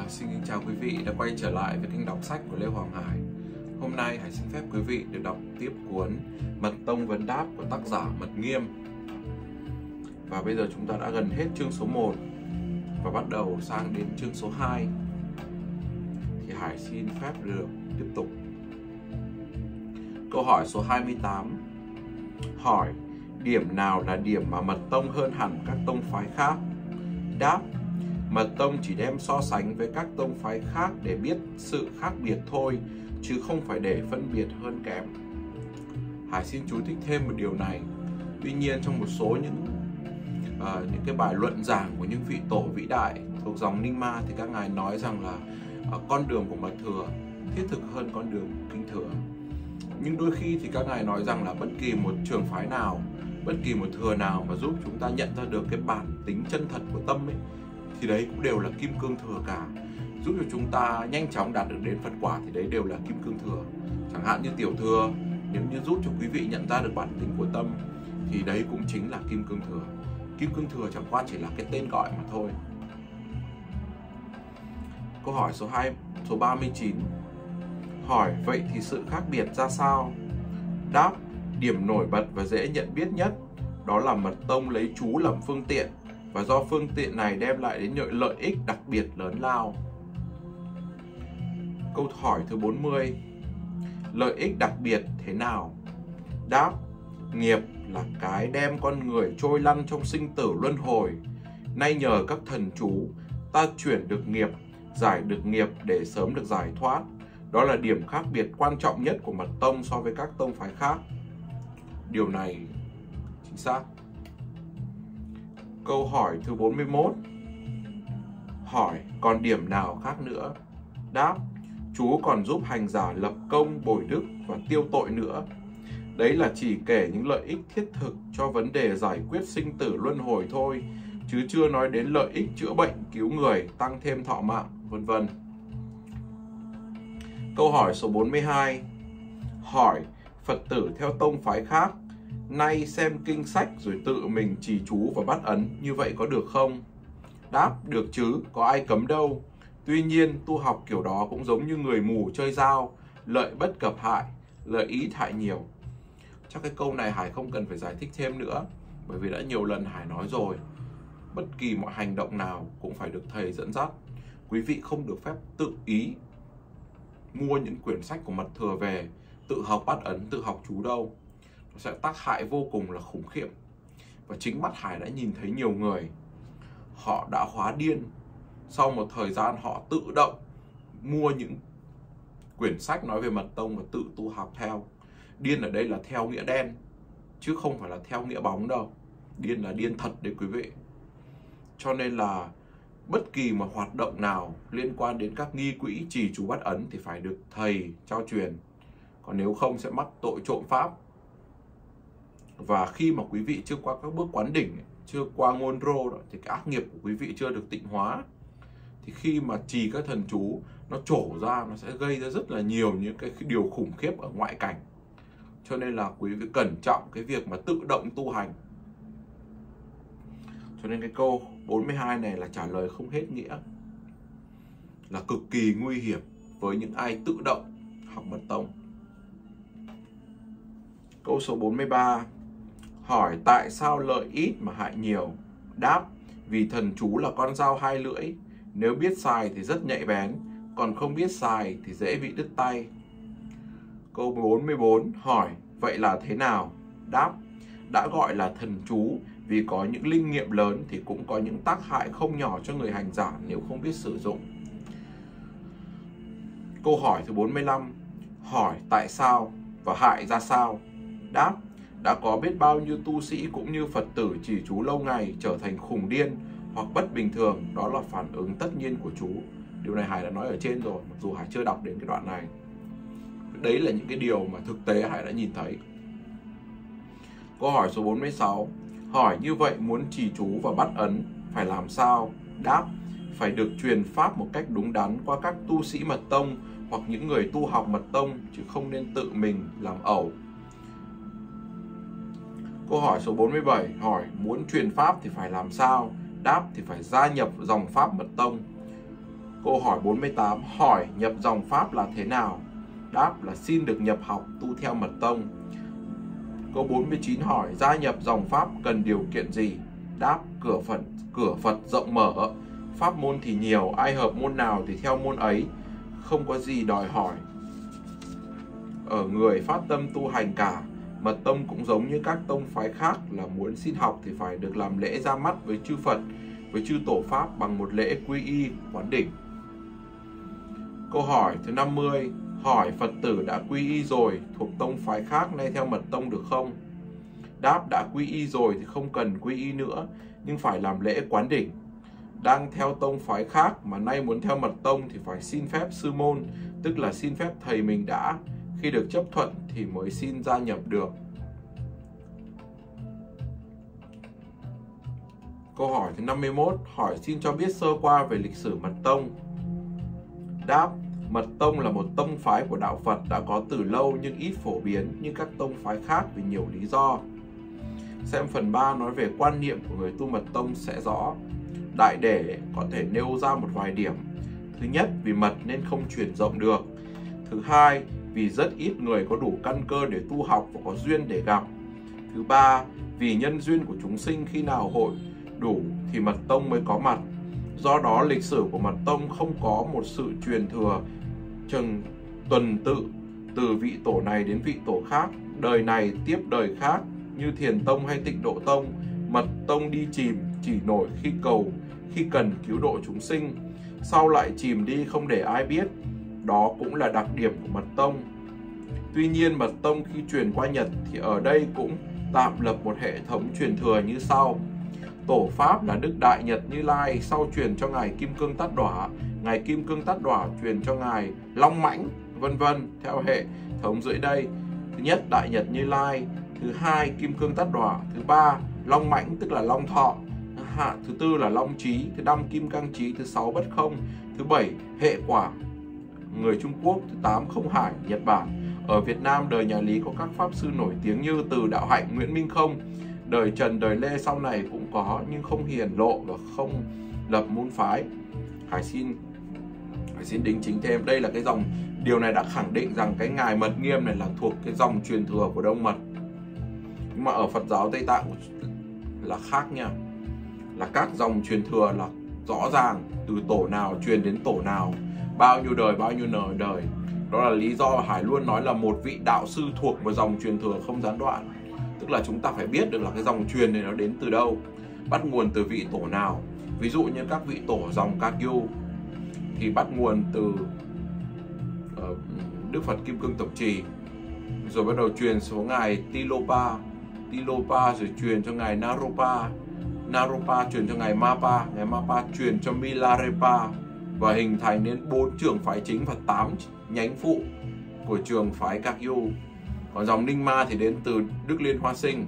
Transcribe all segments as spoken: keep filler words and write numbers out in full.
Xin kính chào quý vị đã quay trở lại với kênh đọc sách của Lê Hoàng Hải. Hôm nay Hải xin phép quý vị được đọc tiếp cuốn Mật Tông Vấn Đáp của tác giả Mật Nghiêm. Và bây giờ chúng ta đã gần hết chương số một và bắt đầu sang đến chương số hai. Thì Hải xin phép được tiếp tục. Câu hỏi số hai mươi tám. Hỏi: điểm nào là điểm mà Mật Tông hơn hẳn các tông phái khác? Đáp: Mật Tông chỉ đem so sánh với các tông phái khác để biết sự khác biệt thôi, chứ không phải để phân biệt hơn kém. Hải xin chú thích thêm một điều này. Tuy nhiên trong một số những uh, những cái bài luận giảng của những vị tổ vĩ đại thuộc dòng Ninh Ma thì các ngài nói rằng là uh, con đường của Mật Thừa thiết thực hơn con đường của Kinh Thừa. Nhưng đôi khi thì các ngài nói rằng là bất kỳ một trường phái nào, bất kỳ một thừa nào mà giúp chúng ta nhận ra được cái bản tính chân thật của tâm ấy, thì đấy cũng đều là kim cương thừa cả. Giúp cho chúng ta nhanh chóng đạt được đến Phật quả thì đấy đều là kim cương thừa. Chẳng hạn như tiểu thừa, nếu như giúp cho quý vị nhận ra được bản tính của tâm thì đấy cũng chính là kim cương thừa. Kim cương thừa chẳng qua chỉ là cái tên gọi mà thôi. Câu hỏi số hai, số ba mươi chín. Hỏi: vậy thì sự khác biệt ra sao? Đáp: điểm nổi bật và dễ nhận biết nhất đó là Mật Tông lấy chú làm phương tiện, và do phương tiện này đem lại đến những lợi ích đặc biệt lớn lao. Câu hỏi thứ bốn mươi. Lợi ích đặc biệt thế nào? Đáp: nghiệp là cái đem con người trôi lăn trong sinh tử luân hồi. Nay nhờ các thần chú, ta chuyển được nghiệp, giải được nghiệp để sớm được giải thoát. Đó là điểm khác biệt quan trọng nhất của Mật Tông so với các tông phái khác. Điều này chính xác. Câu hỏi thứ bốn mươi mốt. Hỏi: còn điểm nào khác nữa? Đáp: chú còn giúp hành giả lập công, bồi đức và tiêu tội nữa. Đấy là chỉ kể những lợi ích thiết thực cho vấn đề giải quyết sinh tử luân hồi thôi, chứ chưa nói đến lợi ích chữa bệnh, cứu người, tăng thêm thọ mạng, vân vân. Câu hỏi số bốn mươi hai. Hỏi: Phật tử theo tông phái khác nay xem kinh sách rồi tự mình trì chú và bắt ấn, như vậy có được không? Đáp: được chứ, có ai cấm đâu. Tuy nhiên tu học kiểu đó cũng giống như người mù chơi dao, lợi bất cập hại, lợi ít hại nhiều. Chắc cái câu này Hải không cần phải giải thích thêm nữa, bởi vì đã nhiều lần Hải nói rồi. Bất kỳ mọi hành động nào cũng phải được thầy dẫn dắt. Quý vị không được phép tự ý mua những quyển sách của Mật Thừa về, tự học bắt ấn, tự học chú đâu. Nó sẽ tác hại vô cùng là khủng khiếp. Và chính mắt Hải đã nhìn thấy nhiều người họ đã hóa điên. Sau một thời gian họ tự động mua những quyển sách nói về Mật Tông và tự tu học theo. Điên ở đây là theo nghĩa đen, chứ không phải là theo nghĩa bóng đâu. Điên là điên thật đấy quý vị. Cho nên là bất kỳ một hoạt động nào liên quan đến các nghi quỹ trì chú bắt ấn thì phải được thầy trao truyền. Còn nếu không sẽ mắc tội trộm pháp. Và khi mà quý vị chưa qua các bước quán đỉnh, chưa qua ngôn rô đó, thì cái ác nghiệp của quý vị chưa được tịnh hóa, thì khi mà trì các thần chú nó trổ ra, nó sẽ gây ra rất là nhiều những cái điều khủng khiếp ở ngoại cảnh. Cho nên là quý vị cẩn trọng cái việc mà tự động tu hành. Cho nên cái câu bốn mươi hai này là trả lời không hết nghĩa, là cực kỳ nguy hiểm với những ai tự động học Mật Tông. Câu số bốn mươi ba. Hỏi: tại sao lợi ít mà hại nhiều? Đáp: vì thần chú là con dao hai lưỡi. Nếu biết xài thì rất nhạy bén, còn không biết xài thì dễ bị đứt tay. Câu bốn mươi bốn. Hỏi: vậy là thế nào? Đáp: đã gọi là thần chú vì có những linh nghiệm lớn thì cũng có những tác hại không nhỏ cho người hành giả nếu không biết sử dụng. Câu hỏi thứ bốn mươi lăm. Hỏi: tại sao và hại ra sao? Đáp: đã có biết bao nhiêu tu sĩ cũng như Phật tử trì chú lâu ngày trở thành khùng điên hoặc bất bình thường, đó là phản ứng tất nhiên của chú. Điều này Hải đã nói ở trên rồi, mặc dù Hải chưa đọc đến cái đoạn này. Đấy là những cái điều mà thực tế Hải đã nhìn thấy. Câu hỏi số bốn mươi sáu. Hỏi: như vậy muốn trì chú và bắt ấn phải làm sao? Đáp: phải được truyền pháp một cách đúng đắn qua các tu sĩ Mật Tông hoặc những người tu học Mật Tông, chứ không nên tự mình làm ẩu. Câu hỏi số bốn mươi bảy. Hỏi: muốn truyền pháp thì phải làm sao? Đáp: thì phải gia nhập dòng pháp Mật Tông. Câu hỏi bốn mươi tám, hỏi nhập dòng Pháp là thế nào? Đáp là xin được nhập học tu theo mật tông. Câu bốn mươi chín hỏi gia nhập dòng Pháp cần điều kiện gì? Đáp cửa Phật, cửa Phật rộng mở, pháp môn thì nhiều, ai hợp môn nào thì theo môn ấy, không có gì đòi hỏi. Ở người phát tâm tu hành cả, mật tông cũng giống như các tông phái khác là muốn xin học thì phải được làm lễ ra mắt với chư Phật, với chư tổ Pháp bằng một lễ quy y quán đỉnh. Câu hỏi thứ năm mươi, hỏi Phật tử đã quy y rồi thuộc tông phái khác nay theo mật tông được không? Đáp đã quy y rồi thì không cần quy y nữa, nhưng phải làm lễ quán đỉnh. Đang theo tông phái khác mà nay muốn theo mật tông thì phải xin phép sư môn, tức là xin phép thầy mình đã, khi được chấp thuận thì mới xin gia nhập được. Câu hỏi thứ năm mươi mốt, hỏi xin cho biết sơ qua về lịch sử mật tông. Đáp, mật tông là một tông phái của đạo Phật đã có từ lâu nhưng ít phổ biến như các tông phái khác vì nhiều lý do. Xem phần ba nói về quan niệm của người tu mật tông sẽ rõ. Đại để có thể nêu ra một vài điểm. Thứ nhất, vì mật nên không truyền rộng được. Thứ hai, vì rất ít người có đủ căn cơ để tu học và có duyên để gặp. Thứ ba, vì nhân duyên của chúng sinh khi nào hội đủ thì mật tông mới có mặt. Do đó lịch sử của mật tông không có một sự truyền thừa chừng tuần tự từ vị tổ này đến vị tổ khác, đời này tiếp đời khác như Thiền tông hay Tịnh Độ tông. Mật tông đi chìm chỉ nổi khi cầu, khi cần cứu độ chúng sinh, sau lại chìm đi không để ai biết. Đó cũng là đặc điểm của mật tông. Tuy nhiên mật tông khi truyền qua Nhật thì ở đây cũng tạm lập một hệ thống truyền thừa như sau. Tổ Pháp là Đức Đại Nhật Như Lai, sau truyền cho ngài Kim Cương Tát Đỏa, ngài Kim Cương Tát Đỏa truyền cho ngài Long Mãnh, vân vân theo hệ thống dưới đây. Thứ nhất Đại Nhật Như Lai, thứ hai Kim Cương Tát Đỏa, thứ ba Long Mãnh tức là Long Thọ, hạ thứ tư là Long Trí, thứ năm Kim Cang Trí, thứ sáu Bất Không, thứ bảy Hệ Quả người Trung Quốc, thứ tám Không Hải Nhật Bản. Ở Việt Nam đời nhà Lý có các pháp sư nổi tiếng như Từ Đạo Hạnh, Nguyễn Minh Không. Đời Trần, đời Lê sau này cũng có nhưng không hiển lộ và không lập môn phái. Hải xin Hải xin đính chính thêm, đây là cái dòng, điều này đã khẳng định rằng cái ngài Mật Nghiêm này là thuộc cái dòng truyền thừa của Đông Mật. Nhưng mà ở Phật giáo Tây Tạng là khác nha. Là các dòng truyền thừa là rõ ràng từ tổ nào truyền đến tổ nào, bao nhiêu đời bao nhiêu nở đời. Đó là lý do Hải luôn nói là một vị đạo sư thuộc một dòng truyền thừa không gián đoạn. Tức là chúng ta phải biết được là cái dòng truyền này nó đến từ đâu, bắt nguồn từ vị tổ nào. Ví dụ như các vị tổ dòng Kagyu thì bắt nguồn từ uh, Đức Phật Kim Cương Tổng Trì, rồi bắt đầu truyền xuống ngài Tilopa, Tilopa rồi truyền cho ngài Naropa, Naropa truyền cho ngài Mapa, ngài Mapa truyền cho Milarepa, và hình thành đến bốn trường phái chính và tám nhánh phụ của trường phái Kagyu. Còn dòng Ninh Ma thì đến từ Đức Liên Hoa Sinh.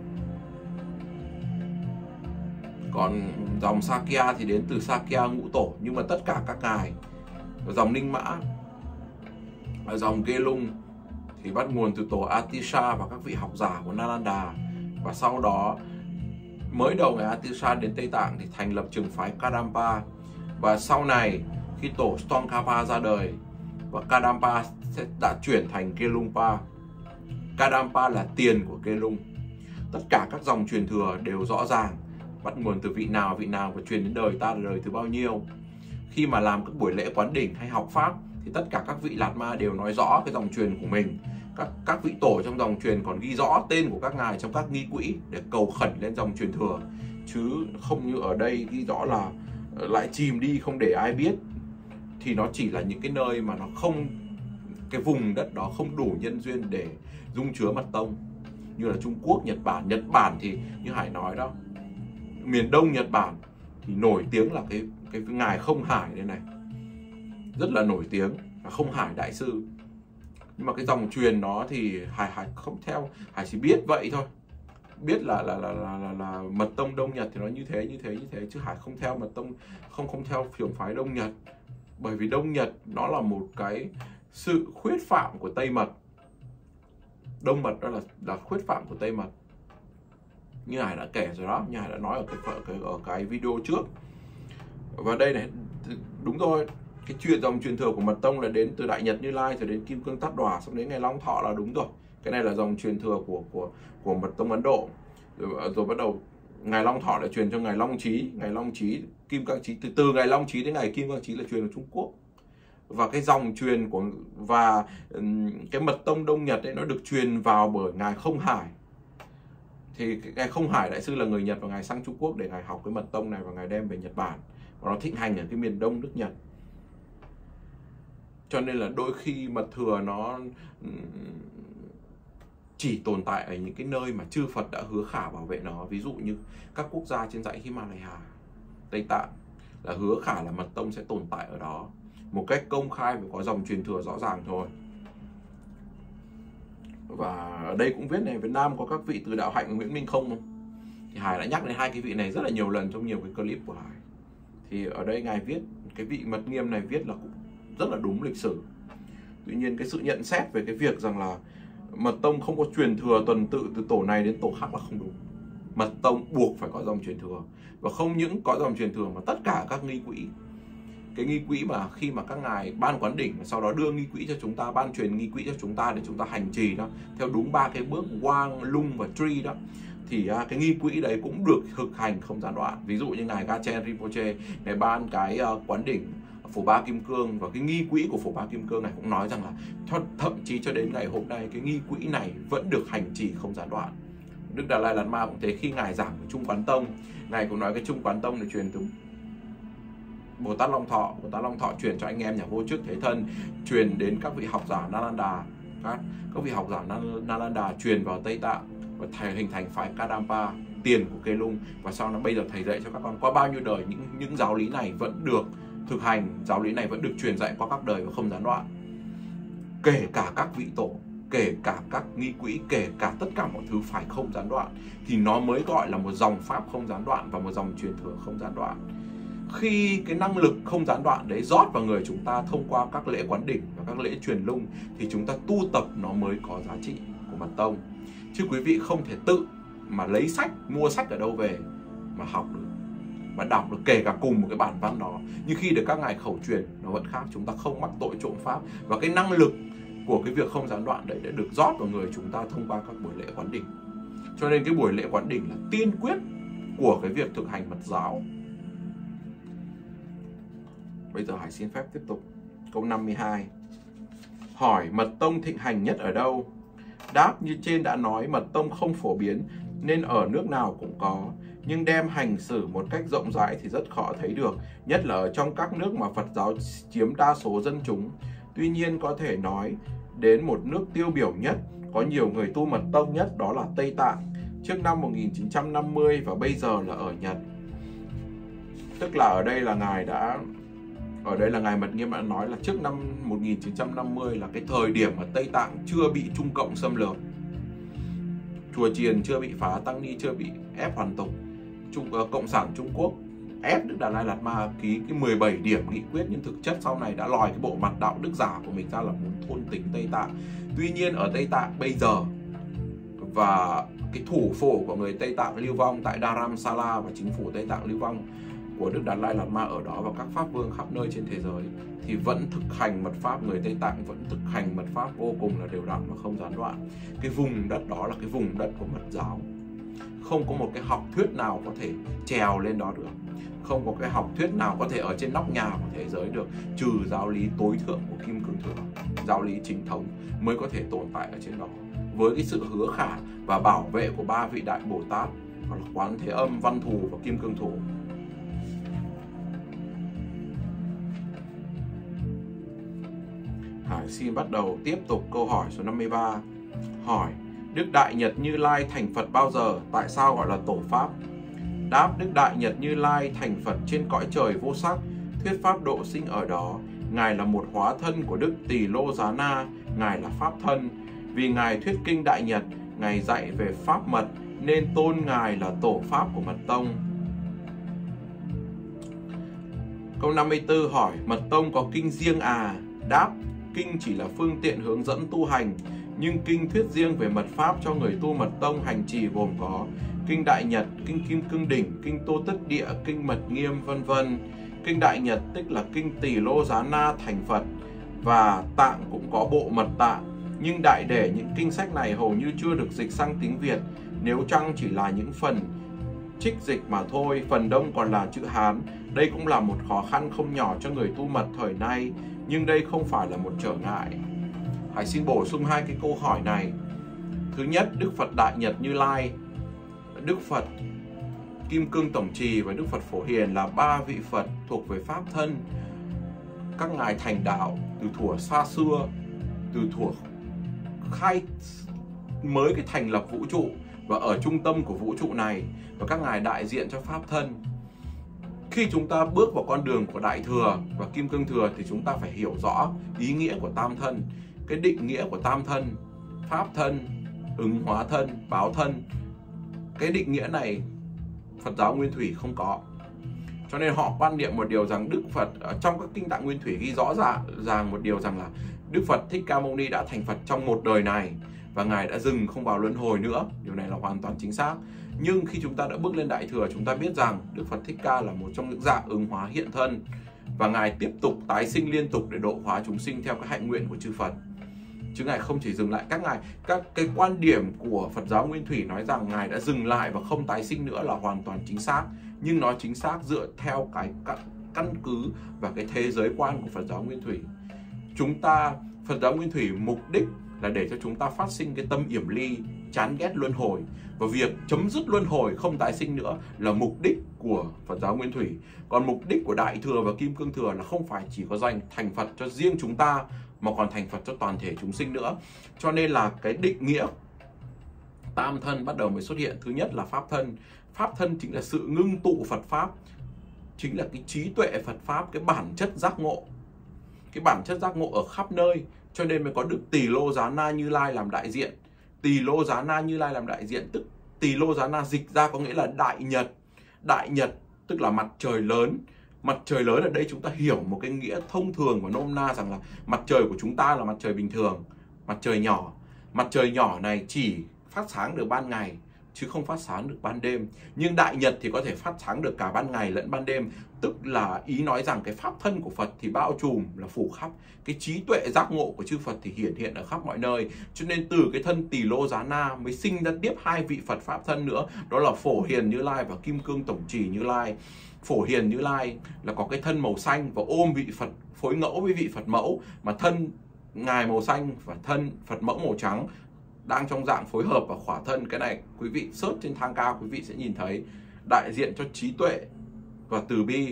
Còn dòng Sakya thì đến từ Sakya Ngũ Tổ. Nhưng mà tất cả các ngài, dòng Ninh Mã, dòng Gelung thì bắt nguồn từ tổ Atisha và các vị học giả của Nalanda. Và sau đó mới đầu ngày Atisha đến Tây Tạng thì thành lập trường phái Kadampa. Và sau này khi tổ Tsongkhapa ra đời và Kadampa sẽ đã chuyển thành Gelungpa. Kadampa là tiền của Gelung. Tất cả các dòng truyền thừa đều rõ ràng bắt nguồn từ vị nào vị nào và truyền đến đời ta là đời thứ bao nhiêu. Khi mà làm các buổi lễ quán đỉnh hay học pháp thì tất cả các vị Lạt Ma đều nói rõ cái dòng truyền của mình. Các các vị tổ trong dòng truyền còn ghi rõ tên của các ngài trong các nghi quỹ để cầu khẩn lên dòng truyền thừa, chứ không như ở đây ghi rõ là lại chìm đi không để ai biết. Thì nó chỉ là những cái nơi mà nó không, cái vùng đất đó không đủ nhân duyên để dung chứa mật tông, như là Trung Quốc, Nhật Bản. Nhật Bản thì như Hải nói đó, miền Đông Nhật Bản thì nổi tiếng là cái cái, cái ngài Không Hải đây này, rất là nổi tiếng là Không Hải đại sư. Nhưng mà cái dòng truyền nó thì Hải Hải không theo, Hải chỉ biết vậy thôi, biết là là là là, là, là mật tông Đông Nhật thì nó như thế như thế như thế, chứ Hải không theo mật tông, không không theo trường phái Đông Nhật, bởi vì Đông Nhật nó là một cái sự khuyết phạm của Tây Mật. Đông Mật đó là là khuyết phạm của Tây Mật, như Hải đã kể rồi đó, như Hải đã nói ở cái, cái ở cái video trước. Và đây này, đúng rồi, cái chuyện dòng truyền thừa của Mật Tông là đến từ Đại Nhật Như Lai rồi đến Kim Cương Tát Đòa, xong đến ngày Long Thọ là đúng rồi. Cái này là dòng truyền thừa của của của Mật Tông Ấn Độ. Rồi, rồi bắt đầu ngày Long Thọ lại truyền cho ngày Long Chí, ngày Long Chí, Kim Cang Chí, từ từ ngày Long Chí đến ngày Kim Cang Chí là truyền ở Trung Quốc. Và cái dòng truyền của và cái Mật Tông Đông Nhật ấy nó được truyền vào bởi ngài Không Hải. Thì ngài Không Hải đại sư là người Nhật và ngài sang Trung Quốc để ngài học cái Mật Tông này và ngài đem về Nhật Bản. Và nó thịnh hành ở cái miền Đông nước Nhật. Cho nên là đôi khi mật thừa nó chỉ tồn tại ở những cái nơi mà chư Phật đã hứa khả bảo vệ nó. Ví dụ như các quốc gia trên dãy Himalaya, Tây Tạng, là hứa khả là Mật Tông sẽ tồn tại ở đó một cách công khai và có dòng truyền thừa rõ ràng thôi. Và ở đây cũng viết này, Việt Nam có các vị từ Đạo Hạnh và Nguyễn Minh Không không? Thì Hải đã nhắc đến hai cái vị này rất là nhiều lần trong nhiều cái clip của Hải. Thì ở đây ngài viết, cái vị Mật Nghiêm này viết là cũng rất là đúng lịch sử. Tuy nhiên cái sự nhận xét về cái việc rằng là Mật Tông không có truyền thừa tuần tự từ tổ này đến tổ khác là không đúng. Mật Tông buộc phải có dòng truyền thừa. Và không những có dòng truyền thừa mà tất cả các nghi quỹ, cái nghi quỹ mà khi mà các ngài ban quán đỉnh sau đó đưa nghi quỹ cho chúng ta, ban truyền nghi quỹ cho chúng ta để chúng ta hành trì đó theo đúng ba cái bước Quang, Lung và Tri đó, thì uh, cái nghi quỹ đấy cũng được thực hành không gián đoạn. Ví dụ như ngài Gachen Rinpoche, ngài ban cái uh, quán đỉnh Phổ Ba Kim Cương, và cái nghi quỹ của Phổ Ba Kim Cương này cũng nói rằng là thậm chí cho đến ngày hôm nay cái nghi quỹ này vẫn được hành trì không gián đoạn. Đức Đạt Lai Lạt Ma cũng thế, khi ngài giảng Trung Quán Tông, ngài cũng nói cái Trung Quán Tông này truyền từ Bồ Tát Long Thọ, Bồ Tát Long Thọ truyền cho anh em nhà Vô Chức Thế Thân, truyền đến các vị học giả Nalanda, các các vị học giả Nalanda truyền vào Tây Tạng và thầy hình thành phái Kadampa, tiền của Kê Lung, và sau đó bây giờ thầy dạy cho các con qua bao nhiêu đời những những giáo lý này vẫn được thực hành, giáo lý này vẫn được truyền dạy qua các đời và không gián đoạn. Kể cả các vị tổ, kể cả các nghi quỹ, kể cả tất cả mọi thứ phải không gián đoạn thì nó mới gọi là một dòng pháp không gián đoạn và một dòng truyền thừa không gián đoạn. Khi cái năng lực không gián đoạn đấy rót vào người chúng ta thông qua các lễ quán đỉnh và các lễ truyền lung thì chúng ta tu tập nó mới có giá trị của Mật Tông. Chứ quý vị không thể tự mà lấy sách, mua sách ở đâu về mà học được, mà đọc được, kể cả cùng một cái bản văn đó. Nhưng khi được các ngài khẩu truyền nó vẫn khác, chúng ta không mắc tội trộm pháp. Và cái năng lực của cái việc không gián đoạn đấy đã được rót vào người chúng ta thông qua các buổi lễ quán đỉnh. Cho nên cái buổi lễ quán đỉnh là tiên quyết của cái việc thực hành mật giáo. Bây giờ Hải xin phép tiếp tục. Câu năm mươi hai. Hỏi Mật Tông thịnh hành nhất ở đâu? Đáp, như trên đã nói, Mật Tông không phổ biến nên ở nước nào cũng có, nhưng đem hành xử một cách rộng rãi thì rất khó thấy được, nhất là ở trong các nước mà Phật giáo chiếm đa số dân chúng. Tuy nhiên có thể nói đến một nước tiêu biểu nhất, có nhiều người tu Mật Tông nhất, đó là Tây Tạng, trước năm một nghìn chín trăm năm mươi và bây giờ là ở Nhật. Tức là ở đây là ngài đã Ở đây là ngài Mật Nghiêm đã nói là trước năm một nghìn chín trăm năm mươi là cái thời điểm mà Tây Tạng chưa bị Trung Cộng xâm lược, chùa chiền chưa bị phá, tăng ni chưa bị ép hoàn tục, Trung, uh, Cộng sản Trung Quốc ép Đức Đạt Lai Lạt Ma ký cái mười bảy điểm nghị quyết, nhưng thực chất sau này đã lòi cái bộ mặt đạo đức giả của mình ra là muốn thôn tính Tây Tạng. Tuy nhiên ở Tây Tạng bây giờ, và cái thủ phủ của người Tây Tạng lưu vong tại Dharamsala và chính phủ Tây Tạng lưu vong của Đức Đạt Lai Lạt Ma ở đó và các pháp vương khắp nơi trên thế giới, thì vẫn thực hành mật pháp, người Tây Tạng vẫn thực hành mật pháp vô cùng là đều đặn và không gián đoạn. Cái vùng đất đó là cái vùng đất của mật giáo. Không có một cái học thuyết nào có thể trèo lên đó được, không có cái học thuyết nào có thể ở trên nóc nhà của thế giới được, trừ giáo lý tối thượng của Kim Cương Thừa, giáo lý chính thống mới có thể tồn tại ở trên đó, với cái sự hứa khả và bảo vệ của ba vị đại Bồ Tát, đó là Quán Thế Âm, Văn Thù và Kim Cương Thủ. Hải xin bắt đầu tiếp tục câu hỏi số năm mươi ba. Hỏi Đức Đại Nhật Như Lai thành Phật bao giờ? Tại sao gọi là tổ Pháp? Đáp, Đức Đại Nhật Như Lai thành Phật trên cõi trời vô sắc, thuyết Pháp độ sinh ở đó. Ngài là một hóa thân của Đức Tỳ Lô Giá Na, Ngài là Pháp thân. Vì Ngài thuyết kinh Đại Nhật, Ngài dạy về Pháp mật, nên tôn Ngài là tổ Pháp của Mật Tông. Câu năm mươi tư hỏi Mật Tông có kinh riêng à? Đáp, kinh chỉ là phương tiện hướng dẫn tu hành, nhưng kinh thuyết riêng về mật pháp cho người tu Mật Tông hành trì gồm có kinh Đại Nhật, kinh Kim Cương Đỉnh, kinh Tô Tất Địa, kinh Mật Nghiêm, vân vân. kinh Đại Nhật tức là kinh Tỳ Lô Giá Na thành Phật, và tạng cũng có bộ mật tạng. Nhưng đại để những kinh sách này hầu như chưa được dịch sang tiếng Việt, nếu chăng chỉ là những phần trích dịch mà thôi, phần đông còn là chữ Hán. Đây cũng là một khó khăn không nhỏ cho người tu mật thời nay, nhưng đây không phải là một trở ngại. Hãy xin bổ sung hai cái câu hỏi này. Thứ nhất, Đức Phật Đại Nhật Như Lai, Đức Phật Kim Cương Tổng Trì và Đức Phật Phổ Hiền là ba vị Phật thuộc về Pháp thân. Các ngài thành đạo từ thuở xa xưa, từ thuở khai mới cái thành lập vũ trụ và ở trung tâm của vũ trụ này, và các ngài đại diện cho Pháp thân. Khi chúng ta bước vào con đường của Đại Thừa và Kim Cương Thừa thì chúng ta phải hiểu rõ ý nghĩa của tam thân, cái định nghĩa của tam thân, Pháp thân, ứng hóa thân, báo thân. Cái định nghĩa này Phật giáo Nguyên Thủy không có. Cho nên họ quan niệm một điều rằng Đức Phật ở trong các kinh tạng Nguyên Thủy ghi rõ ràng, ràng một điều rằng là Đức Phật Thích Ca Mâu Ni đã thành Phật trong một đời này và ngài đã dừng không vào luân hồi nữa. Điều này là hoàn toàn chính xác. Nhưng khi chúng ta đã bước lên Đại Thừa, chúng ta biết rằng Đức Phật Thích Ca là một trong những dạng ứng hóa hiện thân, và ngài tiếp tục tái sinh liên tục để độ hóa chúng sinh theo cái hạnh nguyện của chư Phật. Chứ ngài không chỉ dừng lại. Các ngài các cái quan điểm của Phật giáo Nguyên Thủy nói rằng ngài đã dừng lại và không tái sinh nữa là hoàn toàn chính xác, nhưng nó chính xác dựa theo cái căn cứ và cái thế giới quan của Phật giáo Nguyên Thủy. Chúng ta Phật giáo Nguyên Thủy mục đích là để cho chúng ta phát sinh cái tâm yểm ly, chán ghét luân hồi, và việc chấm dứt luân hồi không tái sinh nữa là mục đích của Phật giáo Nguyên Thủy. Còn mục đích của Đại Thừa và Kim Cương Thừa là không phải chỉ có dành thành Phật cho riêng chúng ta, mà còn thành Phật cho toàn thể chúng sinh nữa. Cho nên là cái định nghĩa tam thân bắt đầu mới xuất hiện. Thứ nhất là Pháp thân. Pháp thân chính là sự ngưng tụ Phật Pháp, chính là cái trí tuệ Phật Pháp, cái bản chất giác ngộ. Cái bản chất giác ngộ ở khắp nơi. Cho nên mới có Đức Tỳ Lô Giá Na Như Lai làm đại diện. Tỳ Lô Giá Na Như Lai làm đại diện, tức Tỳ Lô Giá Na dịch ra có nghĩa là Đại Nhật. Đại Nhật tức là mặt trời lớn. Mặt trời lớn ở đây chúng ta hiểu một cái nghĩa thông thường và nôm na rằng là mặt trời của chúng ta là mặt trời bình thường, mặt trời nhỏ. Mặt trời nhỏ này chỉ phát sáng được ban ngày chứ không phát sáng được ban đêm. Nhưng Đại Nhật thì có thể phát sáng được cả ban ngày lẫn ban đêm. Tức là ý nói rằng cái pháp thân của Phật thì bao trùm là phủ khắp. Cái trí tuệ giác ngộ của chư Phật thì hiển hiện ở khắp mọi nơi. Cho nên từ cái thân Tỳ Lô Giá Na mới sinh ra tiếp hai vị Phật pháp thân nữa. Đó là Phổ Hiền Như Lai và Kim Cương Tổng Trì Như Lai. Phổ Hiền Như Lai là có cái thân màu xanh và ôm vị Phật phối ngẫu với vị Phật mẫu, mà thân ngài màu xanh và thân Phật mẫu màu trắng đang trong dạng phối hợp và khỏa thân. Cái này quý vị search trên thang cao quý vị sẽ nhìn thấy. Đại diện cho trí tuệ và từ bi,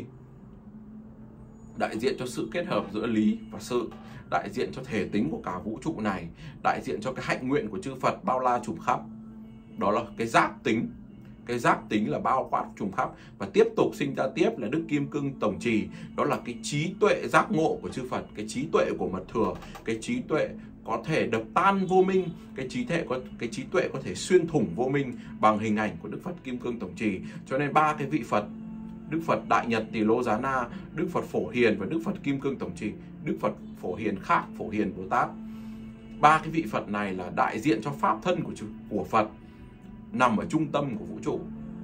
đại diện cho sự kết hợp giữa lý và sự, đại diện cho thể tính của cả vũ trụ này, đại diện cho cái hạnh nguyện của chư Phật bao la trùm khắp. Đó là cái giác tính. Cái giác tính là bao quát trùm khắp. Và tiếp tục sinh ra tiếp là Đức Kim Cương Tổng Trì. Đó là cái trí tuệ giác ngộ của chư Phật, cái trí tuệ của mật thừa, cái trí tuệ có thể đập tan vô minh, cái trí tuệ có cái trí tuệ có thể xuyên thủng vô minh bằng hình ảnh của Đức Phật Kim Cương Tổng Trì. Cho nên ba cái vị Phật, Đức Phật Đại Nhật Tỳ Lô Giá Na, Đức Phật Phổ Hiền và Đức Phật Kim Cương Tổng Trì, Đức Phật Phổ Hiền khác, Phổ Hiền Bồ Tát. Ba cái vị Phật này là đại diện cho pháp thân của của Phật, nằm ở trung tâm của vũ trụ.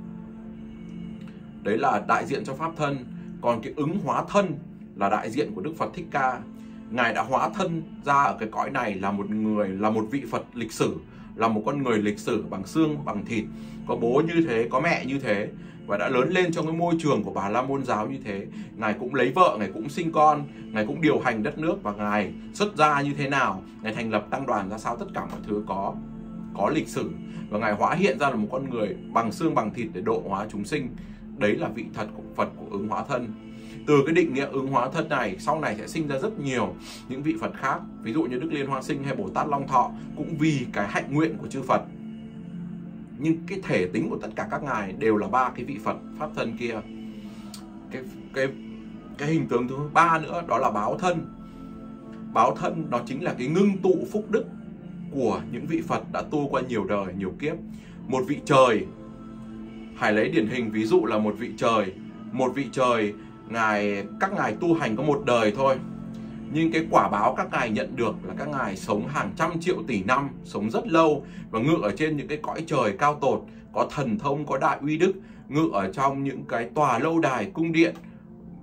Đấy là đại diện cho pháp thân. Còn cái ứng hóa thân là đại diện của Đức Phật Thích Ca. Ngài đã hóa thân ra ở cái cõi này là một người, là một vị Phật lịch sử, là một con người lịch sử bằng xương, bằng thịt, có bố như thế, có mẹ như thế, và đã lớn lên trong cái môi trường của Bà La Môn giáo như thế. Ngài cũng lấy vợ, Ngài cũng sinh con, Ngài cũng điều hành đất nước, và Ngài xuất gia như thế nào, Ngài thành lập tăng đoàn ra sao, tất cả mọi thứ có có lịch sử. Và Ngài hóa hiện ra là một con người bằng xương bằng thịt để độ hóa chúng sinh. Đấy là vị thật của Phật của ứng hóa thân. Từ cái định nghĩa ứng hóa thân này, sau này sẽ sinh ra rất nhiều những vị Phật khác. Ví dụ như Đức Liên Hoa Sinh hay Bồ Tát Long Thọ, cũng vì cái hạnh nguyện của chư Phật. Nhưng cái thể tính của tất cả các ngài đều là ba cái vị Phật pháp thân kia. Cái, cái, cái hình tướng thứ ba nữa đó là báo thân. Báo thân đó chính là cái ngưng tụ phúc đức của những vị Phật đã tu qua nhiều đời, nhiều kiếp. Một vị trời, hãy lấy điển hình ví dụ là một vị trời. Một vị trời, ngài các ngài tu hành có một đời thôi, nhưng cái quả báo các ngài nhận được là các ngài sống hàng trăm triệu tỷ năm, sống rất lâu, và ngự ở trên những cái cõi trời cao tột, có thần thông, có đại uy đức, ngự ở trong những cái tòa lâu đài cung điện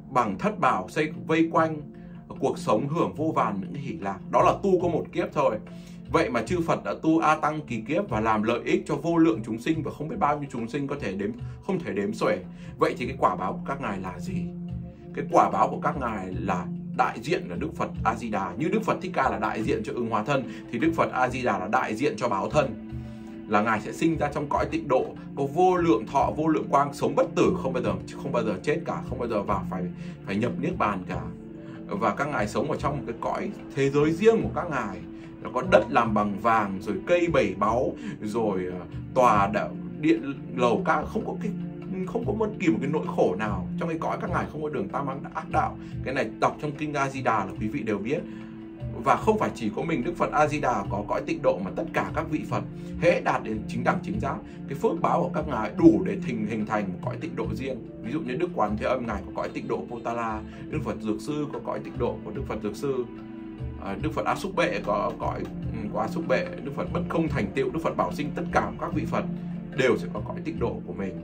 bằng thất bảo xây vây quanh, cuộc sống hưởng vô vàn những hỷ lạc. Đó là tu có một kiếp thôi. Vậy mà chư Phật đã tu A Tăng kỳ kiếp và làm lợi ích cho vô lượng chúng sinh, và không biết bao nhiêu chúng sinh có thể đếm, không thể đếm xuể. Vậy thì cái quả báo của các ngài là gì? Cái quả báo của các ngài là đại diện là Đức Phật A Di Đà. Như Đức Phật Thích Ca là đại diện cho ứng hóa thân, thì Đức Phật A Di Đà là đại diện cho báo thân. Là ngài sẽ sinh ra trong cõi tịnh độ, có vô lượng thọ, vô lượng quang, sống bất tử, không bao giờ không bao giờ chết cả, không bao giờ vào phải phải nhập niết bàn cả. Và các ngài sống ở trong một cái cõi thế giới riêng của các ngài. Nó có đất làm bằng vàng, rồi cây bảy báu, rồi tòa đạo điện lầu các, không có cái không có bất kỳ một cái nỗi khổ nào. Trong cái cõi các ngài không có đường tam ác đạo. Cái này đọc trong kinh A Di Đà là quý vị đều biết. Và không phải chỉ có mình Đức Phật A Di Đà có cõi tịnh độ, mà tất cả các vị Phật hễ đạt đến chính đẳng chính giác, cái phước báo của các ngài đủ để hình hình thành một cõi tịnh độ riêng. Ví dụ như Đức Quán Thế Âm, ngài có cõi tịnh độ Potala, Đức Phật Dược Sư có cõi tịnh độ của Đức Phật Dược Sư, Đức Phật A Xúc Bệ có cõi của A Xúc Bệ, Đức Phật Bất Không Thành Tựu, Đức Phật Bảo Sinh, tất cả các vị Phật đều sẽ có cõi tịnh độ của mình.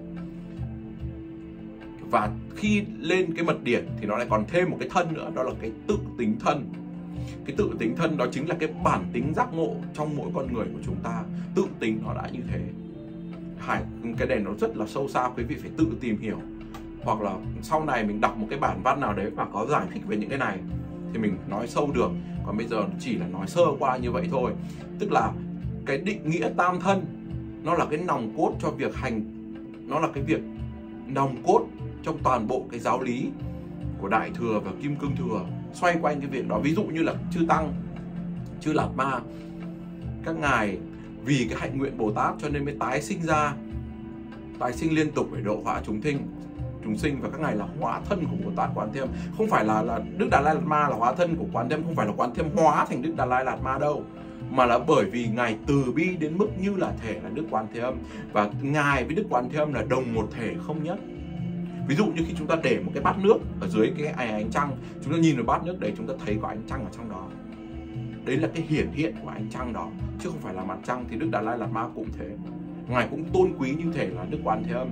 Và khi lên cái mật điển thì nó lại còn thêm một cái thân nữa, đó là cái tự tính thân. Cái tự tính thân đó chính là cái bản tính giác ngộ trong mỗi con người của chúng ta. Tự tính nó đã như thế. Hải, cái này nó rất là sâu xa, quý vị phải tự tìm hiểu. Hoặc là sau này mình đọc một cái bản văn nào đấy và có giải thích về những cái này thì mình nói sâu được. Còn bây giờ chỉ là nói sơ qua như vậy thôi. Tức là cái định nghĩa tam thân nó là cái nòng cốt cho việc hành, nó là cái việc nòng cốt trong toàn bộ cái giáo lý của Đại Thừa và Kim Cương Thừa, xoay quanh cái việc đó. Ví dụ như là chư Tăng, chư Lạt Ma, các ngài vì cái hạnh nguyện Bồ Tát cho nên mới tái sinh ra, tái sinh liên tục để độ hóa chúng sinh, chúng sinh và các ngài là hóa thân của Bồ Tát Quán Thế Âm. Không phải là, là Đức Đạt Lai Lạt Ma là hóa thân của Quán Thế Âm, không phải là Quán Thế Âm hóa thành Đức Đạt Lai Lạt Ma đâu, mà là bởi vì ngài từ bi đến mức như là thể là Đức Quán Thế Âm, và ngài với Đức Quán Thế Âm là đồng một thể không nhất. Ví dụ như khi chúng ta để một cái bát nước ở dưới cái ánh trăng, chúng ta nhìn vào bát nước đấy, chúng ta thấy có ánh trăng ở trong đó. Đấy là cái hiển hiện của ánh trăng đó, chứ không phải là mặt trăng. Thì Đức Đạt Lai Lạt Ma cũng thế, ngài cũng tôn quý như thể là Đức Quán Thế Âm,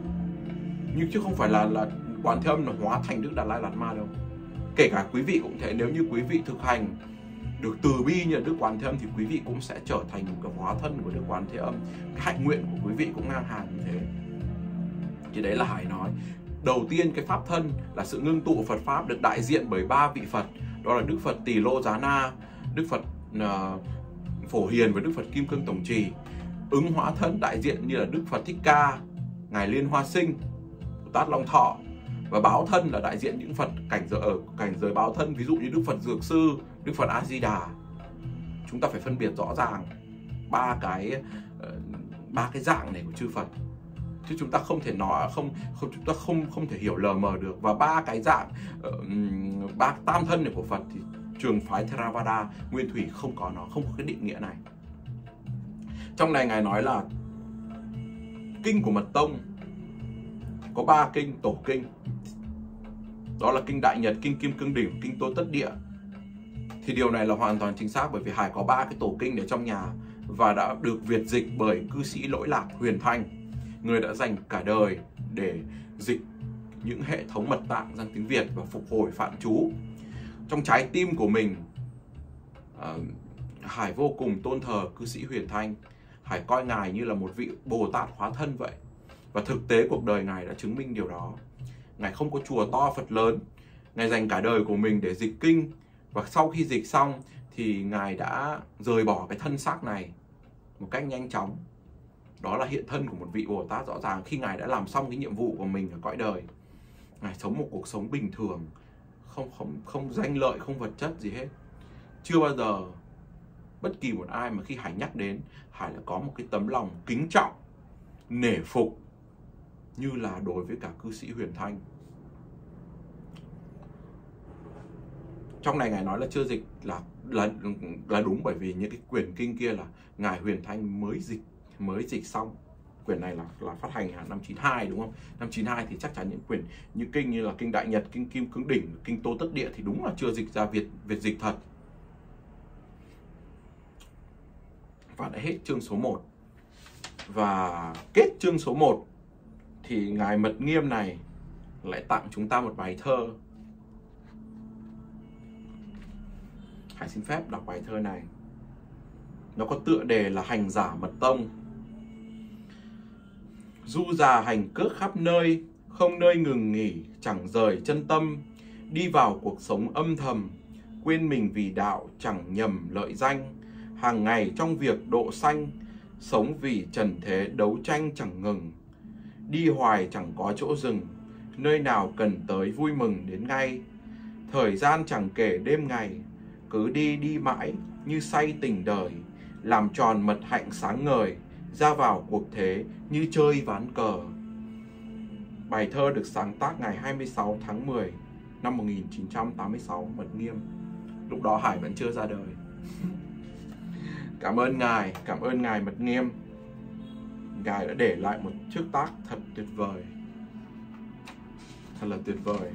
nhưng chứ không phải là là Quán Thế Âm là hóa thành Đức Đạt Lai Lạt Ma đâu. Kể cả quý vị cũng thế, nếu như quý vị thực hành được từ bi như Đức Quán Thế Âm thì quý vị cũng sẽ trở thành một cái hóa thân của Đức Quán Thế Âm. Cái hạnh nguyện của quý vị cũng ngang hàng như thế. Thì đấy là Hải nói. Đầu tiên cái pháp thân là sự ngưng tụ Phật pháp được đại diện bởi ba vị Phật, đó là Đức Phật Tỳ Lô Giá Na, Đức Phật uh, Phổ Hiền và Đức Phật Kim Cương Tổng Trì. Ứng hóa thân đại diện như là Đức Phật Thích Ca, ngài Liên Hoa Sinh, Bồ Tát Long Thọ. Và báo thân là đại diện những Phật cảnh giới ở cảnh giới báo thân, ví dụ như Đức Phật Dược Sư, Đức Phật A Di Đà. Chúng ta phải phân biệt rõ ràng ba cái ba cái dạng này của chư Phật, chứ chúng ta không thể nói không không chúng ta không không thể hiểu lờ mờ được. Và ba cái dạng uh, ba tam thân này của Phật thì trường phái Theravada Nguyên Thủy không có, nó không có cái định nghĩa này. Trong này ngài nói là kinh của Mật Tông có ba kinh tổ kinh, đó là kinh Đại Nhật, kinh Kim Cương Đỉnh, kinh Tô Tất Địa. Thì điều này là hoàn toàn chính xác, bởi vì Hải có ba cái tổ kinh ở trong nhà và đã được việt dịch bởi cư sĩ Lỗi Lạc Huyền Thanh, người đã dành cả đời để dịch những hệ thống mật tạng sang tiếng Việt và phục hồi phạn chú. Trong trái tim của mình, uh, Hải vô cùng tôn thờ cư sĩ Huyền Thanh. Hải coi ngài như là một vị Bồ Tát hóa thân vậy. Và thực tế cuộc đời ngài đã chứng minh điều đó. Ngài không có chùa to Phật lớn, ngài dành cả đời của mình để dịch kinh. Và sau khi dịch xong thì ngài đã rời bỏ cái thân xác này một cách nhanh chóng. Đó là hiện thân của một vị Bồ Tát rõ ràng. Khi ngài đã làm xong cái nhiệm vụ của mình ở cõi đời, ngài sống một cuộc sống bình thường, không không không danh lợi, không vật chất gì hết. Chưa bao giờ bất kỳ một ai mà khi Hải nhắc đến, Hải là có một cái tấm lòng kính trọng, nể phục như là đối với cả cư sĩ Huyền Thanh. Trong này ngài nói là chưa dịch là là là đúng, bởi vì những cái quyển kinh kia là ngài Huyền Thanh mới dịch mới dịch xong. Quyển này là là phát hành năm chín hai đúng không? Năm chín hai thì chắc chắn những quyển những kinh như là kinh Đại Nhật, kinh Kim Cương Đỉnh, kinh Tô Tất Địa thì đúng là chưa dịch ra Việt Việt dịch thật. Và đã hết chương số một. Và kết chương số một thì ngài Mật Nghiêm này lại tặng chúng ta một bài thơ Hải xin phép đọc bài thơ này. Nó có tựa đề là Hành giả mật tông. Du già hành cước khắp nơi, không nơi ngừng nghỉ, chẳng rời chân tâm. Đi vào cuộc sống âm thầm, quên mình vì đạo, chẳng nhầm lợi danh. Hàng ngày trong việc độ sanh, sống vì trần thế đấu tranh chẳng ngừng. Đi hoài chẳng có chỗ dừng, nơi nào cần tới vui mừng đến ngay. Thời gian chẳng kể đêm ngày, cứ đi đi mãi như say tình đời. Làm tròn mật hạnh sáng ngời, ra vào cuộc thế như chơi ván cờ. Bài thơ được sáng tác ngày hai mươi sáu tháng mười năm một nghìn chín trăm tám mươi sáu, Mật Nghiêm. Lúc đó Hải vẫn chưa ra đời. Cảm ơn Ngài, cảm ơn Ngài Mật Nghiêm. Ngài đã để lại một chiếc tác thật tuyệt vời. Thật là tuyệt vời.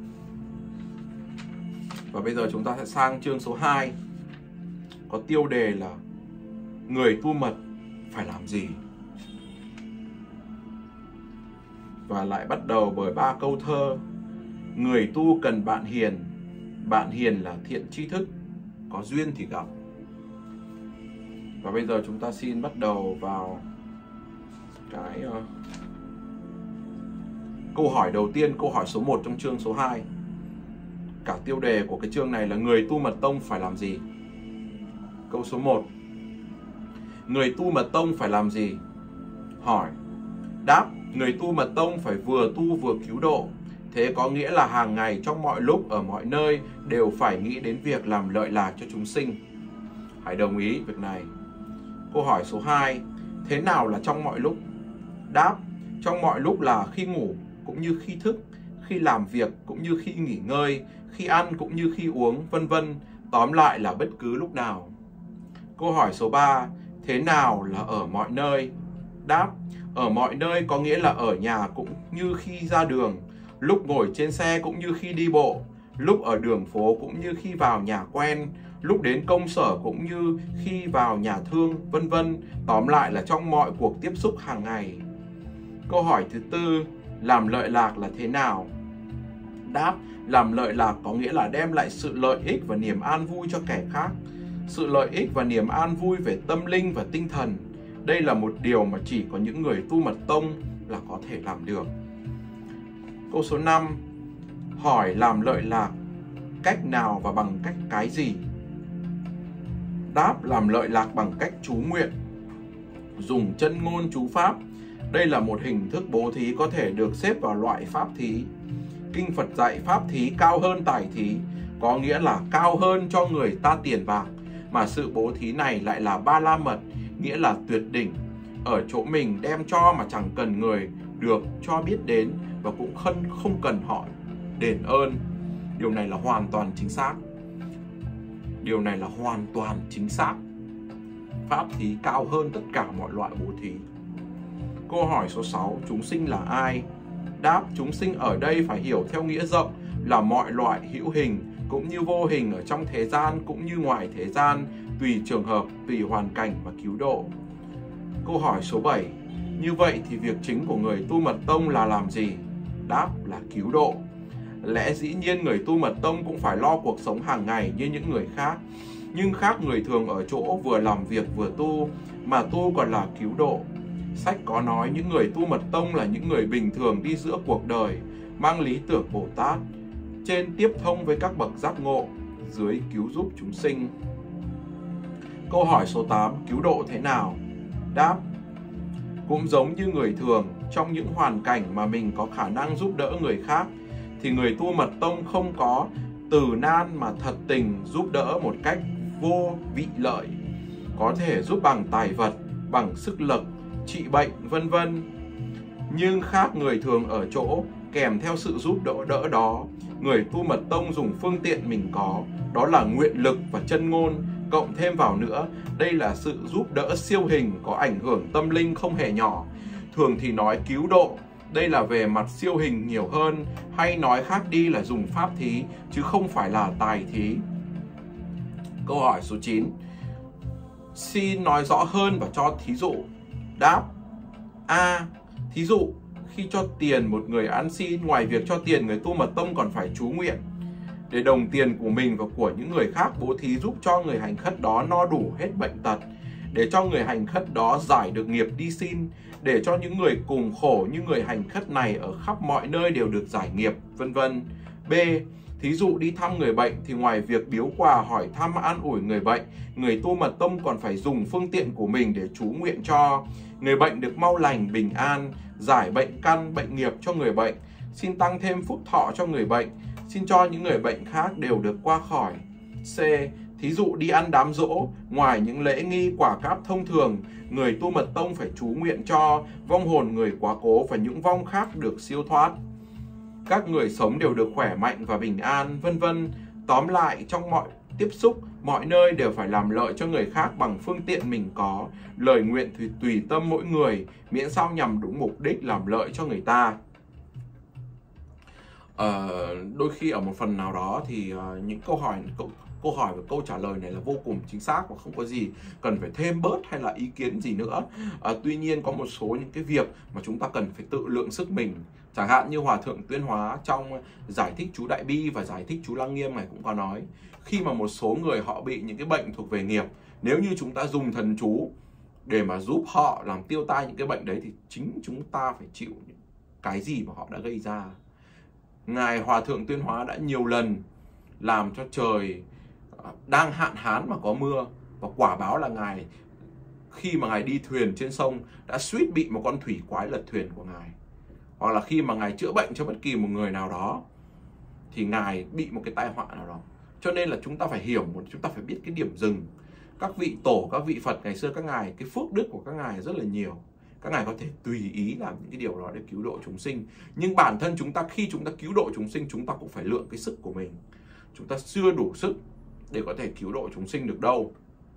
Và bây giờ chúng ta sẽ sang chương số hai. Có tiêu đề là Người tu mật phải làm gì? Và lại bắt đầu bởi ba câu thơ. Người tu cần bạn hiền, bạn hiền là thiện tri thức, có duyên thì gặp. Và bây giờ chúng ta xin bắt đầu vào cái uh, câu hỏi đầu tiên, câu hỏi số một trong chương số hai. Cả tiêu đề của cái chương này là Người tu mật tông phải làm gì? Câu số một. Người tu mật tông phải làm gì? Hỏi. Đáp. Người tu mật tông phải vừa tu vừa cứu độ. Thế có nghĩa là hàng ngày trong mọi lúc ở mọi nơi đều phải nghĩ đến việc làm lợi lạc cho chúng sinh. Hãy đồng ý việc này. Câu hỏi số hai. Thế nào là trong mọi lúc? Đáp. Trong mọi lúc là khi ngủ cũng như khi thức, khi làm việc cũng như khi nghỉ ngơi, khi ăn cũng như khi uống, vân vân. Tóm lại là bất cứ lúc nào. Câu hỏi số ba. Thế nào là ở mọi nơi? Đáp. Ở mọi nơi có nghĩa là ở nhà cũng như khi ra đường, lúc ngồi trên xe cũng như khi đi bộ, lúc ở đường phố cũng như khi vào nhà quen, lúc đến công sở cũng như khi vào nhà thương, vân vân. Tóm lại là trong mọi cuộc tiếp xúc hàng ngày. Câu hỏi thứ tư. Làm lợi lạc là thế nào? Đáp. Làm lợi lạc có nghĩa là đem lại sự lợi ích và niềm an vui cho kẻ khác. Sự lợi ích và niềm an vui về tâm linh và tinh thần. Đây là một điều mà chỉ có những người tu mật tông là có thể làm được. Câu số năm. Hỏi làm lợi lạc cách nào và bằng cách cái gì? Đáp. Làm lợi lạc bằng cách chú nguyện, dùng chân ngôn chú pháp. Đây là một hình thức bố thí có thể được xếp vào loại pháp thí. Kinh Phật dạy pháp thí cao hơn tài thí, có nghĩa là cao hơn cho người ta tiền bạc, mà sự bố thí này lại là ba la mật, nghĩa là tuyệt đỉnh. Ở chỗ mình đem cho mà chẳng cần người được cho biết đến, và cũng không, không cần họ đền ơn. Điều này là hoàn toàn chính xác. Điều này là hoàn toàn chính xác. Pháp thí cao hơn tất cả mọi loại bố thí. Câu hỏi số sáu. Chúng sinh là ai? Đáp. Chúng sinh ở đây phải hiểu theo nghĩa rộng là mọi loại hữu hình cũng như vô hình ở trong thế gian cũng như ngoài thế gian, tùy trường hợp, tùy hoàn cảnh mà cứu độ. Câu hỏi số bảy. Như vậy thì việc chính của người tu mật tông là làm gì? Đáp. Là cứu độ. Lẽ dĩ nhiên người tu mật tông cũng phải lo cuộc sống hàng ngày như những người khác, nhưng khác người thường ở chỗ vừa làm việc vừa tu, mà tu còn là cứu độ. Sách có nói những người tu mật tông là những người bình thường đi giữa cuộc đời, mang lý tưởng Bồ Tát, trên tiếp thông với các bậc giác ngộ, dưới cứu giúp chúng sinh. Câu hỏi số tám. Cứu độ thế nào? Đáp. Cũng giống như người thường, trong những hoàn cảnh mà mình có khả năng giúp đỡ người khác, thì người tu mật tông không có từ nan mà thật tình giúp đỡ một cách vô vị lợi. Có thể giúp bằng tài vật, bằng sức lực, trị bệnh, vân vân. Nhưng khác người thường ở chỗ, kèm theo sự giúp đỡ đỡ đó, người tu mật tông dùng phương tiện mình có, đó là nguyện lực và chân ngôn, cộng thêm vào nữa, đây là sự giúp đỡ siêu hình có ảnh hưởng tâm linh không hề nhỏ. Thường thì nói cứu độ, đây là về mặt siêu hình nhiều hơn, hay nói khác đi là dùng pháp thí, chứ không phải là tài thí. Câu hỏi số chín. Xin nói rõ hơn và cho thí dụ. Đáp. A. Thí dụ, khi cho tiền một người ăn xin, ngoài việc cho tiền, người tu mật tông còn phải chú nguyện. để đồng tiền của mình và của những người khác bố thí giúp cho người hành khất đó no đủ hết bệnh tật, để cho người hành khất đó giải được nghiệp đi xin, để cho những người cùng khổ như người hành khất này ở khắp mọi nơi đều được giải nghiệp, vân vân. B. Thí dụ đi thăm người bệnh thì ngoài việc biếu quà hỏi thăm an ủi người bệnh, người tu mật tông còn phải dùng phương tiện của mình để chú nguyện cho người bệnh được mau lành, bình an, giải bệnh căn, bệnh nghiệp cho người bệnh, xin tăng thêm phúc thọ cho người bệnh, xin cho những người bệnh khác đều được qua khỏi. C. Thí dụ đi ăn đám giỗ, ngoài những lễ nghi quả cáp thông thường, người tu mật tông phải chú nguyện cho vong hồn người quá cố và những vong khác được siêu thoát, các người sống đều được khỏe mạnh và bình an, vân vân. Tóm lại, trong mọi tiếp xúc, mọi nơi đều phải làm lợi cho người khác bằng phương tiện mình có, lời nguyện thì tùy tâm mỗi người, miễn sao nhằm đúng mục đích làm lợi cho người ta. Ờ, đôi khi ở một phần nào đó thì uh, những câu hỏi câu, câu hỏi và câu trả lời này là vô cùng chính xác và không có gì cần phải thêm bớt hay là ý kiến gì nữa. Uh, tuy nhiên có một số những cái việc mà chúng ta cần phải tự lượng sức mình. Chẳng hạn như Hòa Thượng Tuyên Hóa trong giải thích chú Đại Bi và giải thích chú Lăng Nghiêm này cũng có nói, khi mà một số người họ bị những cái bệnh thuộc về nghiệp, nếu như chúng ta dùng thần chú để mà giúp họ làm tiêu tai những cái bệnh đấy thì chính chúng ta phải chịu những cái gì mà họ đã gây ra. Ngài Hòa Thượng Tuyên Hóa đã nhiều lần làm cho trời đang hạn hán mà có mưa, và quả báo là Ngài khi mà Ngài đi thuyền trên sông đã suýt bị một con thủy quái lật thuyền của Ngài. Hoặc là khi mà Ngài chữa bệnh cho bất kỳ một người nào đó thì Ngài bị một cái tai họa nào đó. Cho nên là chúng ta phải hiểu, một chúng ta phải biết cái điểm dừng. Các vị tổ, các vị Phật ngày xưa các ngài, cái phước đức của các ngài rất là nhiều. Các ngài có thể tùy ý làm những cái điều đó để cứu độ chúng sinh. Nhưng bản thân chúng ta khi chúng ta cứu độ chúng sinh, chúng ta cũng phải lượng cái sức của mình. Chúng ta chưa đủ sức để có thể cứu độ chúng sinh được đâu.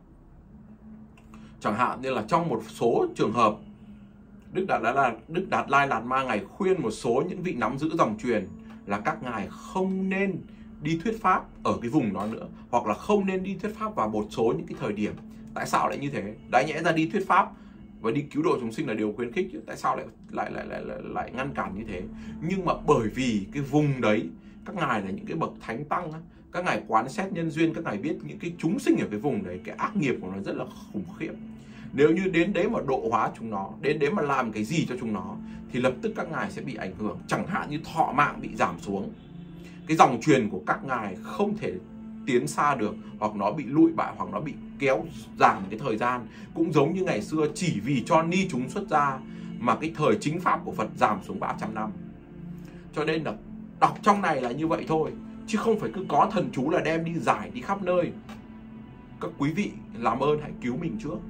Chẳng hạn như là trong một số trường hợp, Đức Đạt là Đức Đạt Lai Lạt Ma ngài khuyên một số những vị nắm giữ dòng truyền là các ngài không nên đi thuyết pháp ở cái vùng đó nữa, hoặc là không nên đi thuyết pháp vào một số những cái thời điểm. Tại sao lại như thế? Đã nhẽ ra đi thuyết pháp và đi cứu độ chúng sinh là điều khuyến khích chứ, tại sao lại lại lại lại lại, lại ngăn cản như thế? Nhưng mà bởi vì cái vùng đấy các ngài là những cái bậc thánh tăng, các ngài quán xét nhân duyên, các ngài biết những cái chúng sinh ở cái vùng đấy, cái ác nghiệp của nó rất là khủng khiếp. Nếu như đến đấy mà độ hóa chúng nó, đến đấy mà làm cái gì cho chúng nó, thì lập tức các ngài sẽ bị ảnh hưởng. Chẳng hạn như thọ mạng bị giảm xuống, cái dòng truyền của các ngài không thể tiến xa được, hoặc nó bị lụi bại, hoặc nó bị kéo giảm cái thời gian. Cũng giống như ngày xưa chỉ vì cho ni chúng xuất gia mà cái thời chính pháp của Phật giảm xuống ba trăm năm. Cho nên là đọc trong này là như vậy thôi, chứ không phải cứ có thần chú là đem đi giải đi khắp nơi. Các quý vị làm ơn hãy cứu mình trước.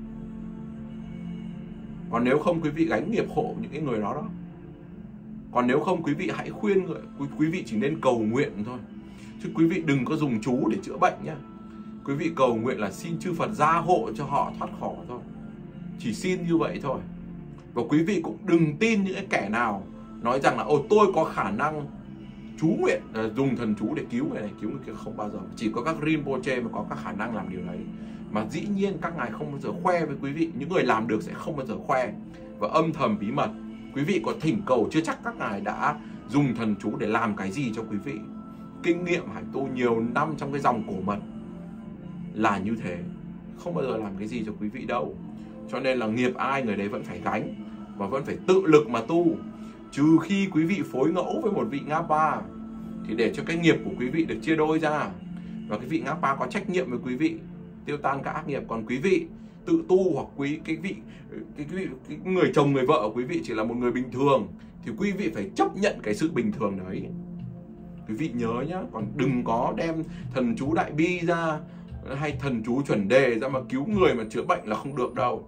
Còn nếu không, quý vị gánh nghiệp hộ những cái người đó đó. Còn nếu không, quý vị hãy khuyên người, quý, quý vị chỉ nên cầu nguyện thôi. Chứ quý vị đừng có dùng chú để chữa bệnh nhá. Quý vị cầu nguyện là xin chư Phật gia hộ cho họ thoát khổ thôi. Chỉ xin như vậy thôi. Và quý vị cũng đừng tin những cái kẻ nào nói rằng là ôi tôi có khả năng chú nguyện, dùng thần chú để cứu người này cứu người kia. Không bao giờ. Chỉ có các Rinpoche mới có các khả năng làm điều đấy. Mà dĩ nhiên các ngài không bao giờ khoe với quý vị. Những người làm được sẽ không bao giờ khoe, và âm thầm bí mật. Quý vị có thỉnh cầu chưa chắc các ngài đã dùng thần chú để làm cái gì cho quý vị. Kinh nghiệm hải tu nhiều năm trong cái dòng cổ mật là như thế, không bao giờ làm cái gì cho quý vị đâu. Cho nên là nghiệp ai người đấy vẫn phải gánh, và vẫn phải tự lực mà tu. Trừ khi quý vị phối ngẫu với một vị Ngapa, thì để cho cái nghiệp của quý vị được chia đôi ra, và cái vị Ngapa có trách nhiệm với quý vị tiêu tan các ác nghiệp. Còn quý vị tự tu, hoặc quý cái vị cái, cái, cái người chồng người vợ của quý vị chỉ là một người bình thường, thì quý vị phải chấp nhận cái sự bình thường đấy. Quý vị nhớ nhá, còn đừng có đem thần chú Đại Bi ra hay thần chú chuẩn đề ra mà cứu người mà chữa bệnh là không được đâu.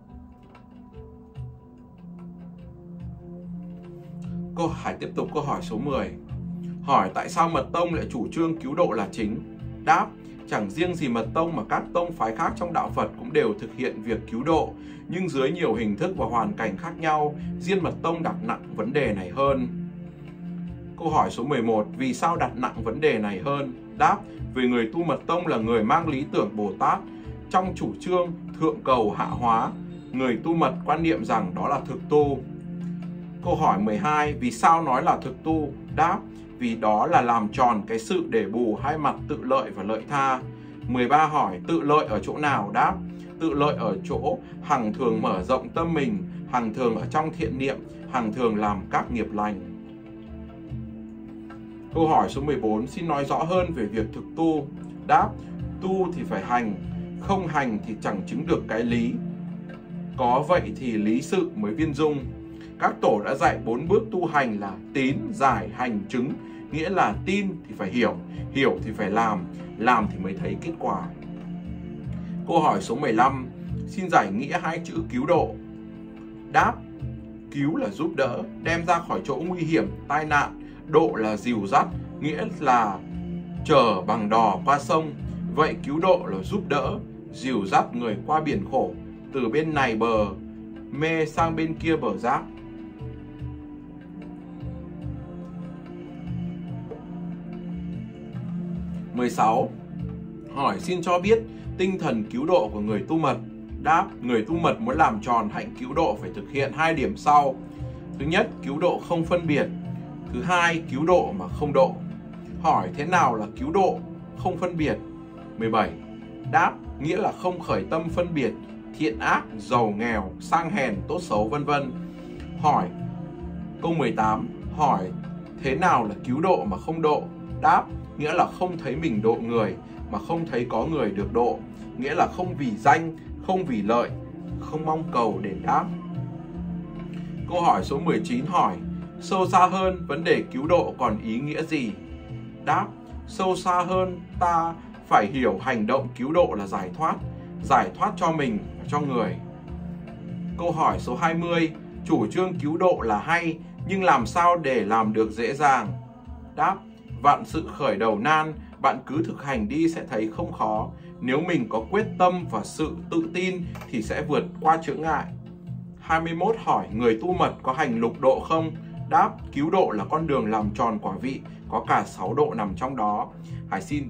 Câu hỏi tiếp tục, câu hỏi số mười. Hỏi tại sao Mật Tông lại chủ trương cứu độ là chính? Đáp: chẳng riêng gì Mật Tông mà các tông phái khác trong đạo Phật cũng đều thực hiện việc cứu độ, nhưng dưới nhiều hình thức và hoàn cảnh khác nhau. Riêng Mật Tông đặt nặng vấn đề này hơn. Câu hỏi số mười một. Vì sao đặt nặng vấn đề này hơn? Đáp: vì người tu Mật Tông là người mang lý tưởng Bồ Tát, trong chủ trương thượng cầu hạ hóa. Người tu Mật quan niệm rằng đó là thực tu. Câu hỏi mười hai. Vì sao nói là thực tu? Đáp: vì đó là làm tròn cái sự để bù hai mặt tự lợi và lợi tha. mười ba hỏi tự lợi ở chỗ nào? Đáp: tự lợi ở chỗ hằng thường mở rộng tâm mình, hằng thường ở trong thiện niệm, hằng thường làm các nghiệp lành. Câu hỏi số mười bốn, xin nói rõ hơn về việc thực tu. Đáp: tu thì phải hành, không hành thì chẳng chứng được cái lý. Có vậy thì lý sự mới viên dung. Các tổ đã dạy bốn bước tu hành là tín, giải, hành, chứng. Nghĩa là tin thì phải hiểu, hiểu thì phải làm, làm thì mới thấy kết quả. Câu hỏi số mười lăm, xin giải nghĩa hai chữ cứu độ. Đáp: cứu là giúp đỡ, đem ra khỏi chỗ nguy hiểm, tai nạn. Độ là dìu dắt, nghĩa là chở bằng đò qua sông. Vậy cứu độ là giúp đỡ, dìu dắt người qua biển khổ, từ bên này bờ mê sang bên kia bờ giác. mười sáu. Hỏi xin cho biết tinh thần cứu độ của người tu mật. Đáp: người tu mật muốn làm tròn hạnh cứu độ phải thực hiện hai điểm sau. Thứ nhất, cứu độ không phân biệt. Thứ hai, cứu độ mà không độ. Hỏi thế nào là cứu độ không phân biệt? mười bảy. Đáp: nghĩa là không khởi tâm phân biệt thiện ác, giàu nghèo, sang hèn, tốt xấu vân vân. Hỏi câu mười tám, hỏi thế nào là cứu độ mà không độ? Đáp: nghĩa là không thấy mình độ người mà không thấy có người được độ, nghĩa là không vì danh, không vì lợi, không mong cầu đền đáp. Câu hỏi số mười chín hỏi sâu xa hơn vấn đề cứu độ còn ý nghĩa gì? Đáp: sâu xa hơn ta phải hiểu hành động cứu độ là giải thoát, giải thoát cho mình và cho người. Câu hỏi số hai mươi, chủ trương cứu độ là hay, nhưng làm sao để làm được dễ dàng? Đáp: vạn sự khởi đầu nan, bạn cứ thực hành đi sẽ thấy không khó. Nếu mình có quyết tâm và sự tự tin thì sẽ vượt qua chướng ngại. hai mươi mốt hỏi người tu mật có hành lục độ không? Đáp: cứu độ là con đường làm tròn quả vị, có cả sáu độ nằm trong đó. Hải xin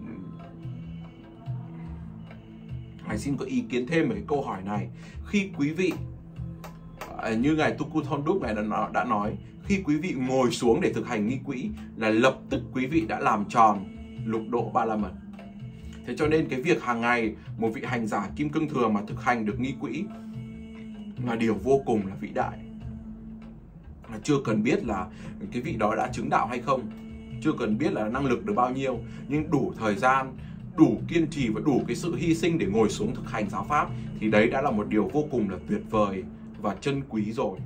Hải xin có ý kiến thêm về cái câu hỏi này. Khi quý vị, như ngài Tu Ku Thon Đúc ngài đã nói, khi quý vị ngồi xuống để thực hành nghi quỹ là lập tức quý vị đã làm tròn lục độ ba la mật. Thế cho nên cái việc hàng ngày một vị hành giả kim cương thừa mà thực hành được nghi quỹ là điều vô cùng là vĩ đại. Chưa cần biết là cái vị đó đã chứng đạo hay không, chưa cần biết là năng lực được bao nhiêu, nhưng đủ thời gian, đủ kiên trì và đủ cái sự hy sinh để ngồi xuống thực hành giáo pháp thì đấy đã là một điều vô cùng là tuyệt vời và chân quý rồi.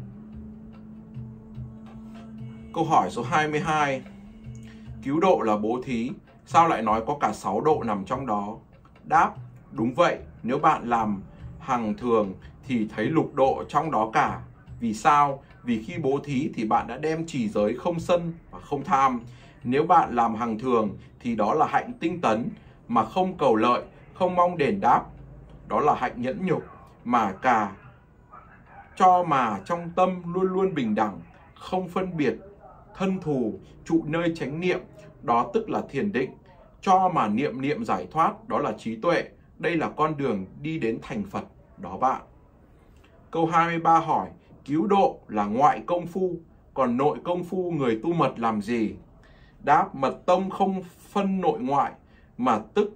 Câu hỏi số hai mươi hai, cứu độ là bố thí, sao lại nói có cả sáu độ nằm trong đó? Đáp: đúng vậy, nếu bạn làm hằng thường thì thấy lục độ trong đó cả. Vì sao? Vì khi bố thí thì bạn đã đem trì giới không sân và không tham. Nếu bạn làm hằng thường thì đó là hạnh tinh tấn mà không cầu lợi, không mong đền đáp. Đó là hạnh nhẫn nhục mà cả cho mà trong tâm luôn luôn bình đẳng, không phân biệt thân thù, trụ nơi chánh niệm, đó tức là thiền định. Cho mà niệm niệm giải thoát, đó là trí tuệ. Đây là con đường đi đến thành Phật đó bạn. Câu hai mươi ba hỏi cứu độ là ngoại công phu, còn nội công phu người tu mật làm gì? Đáp: mật tông không phân nội ngoại mà tức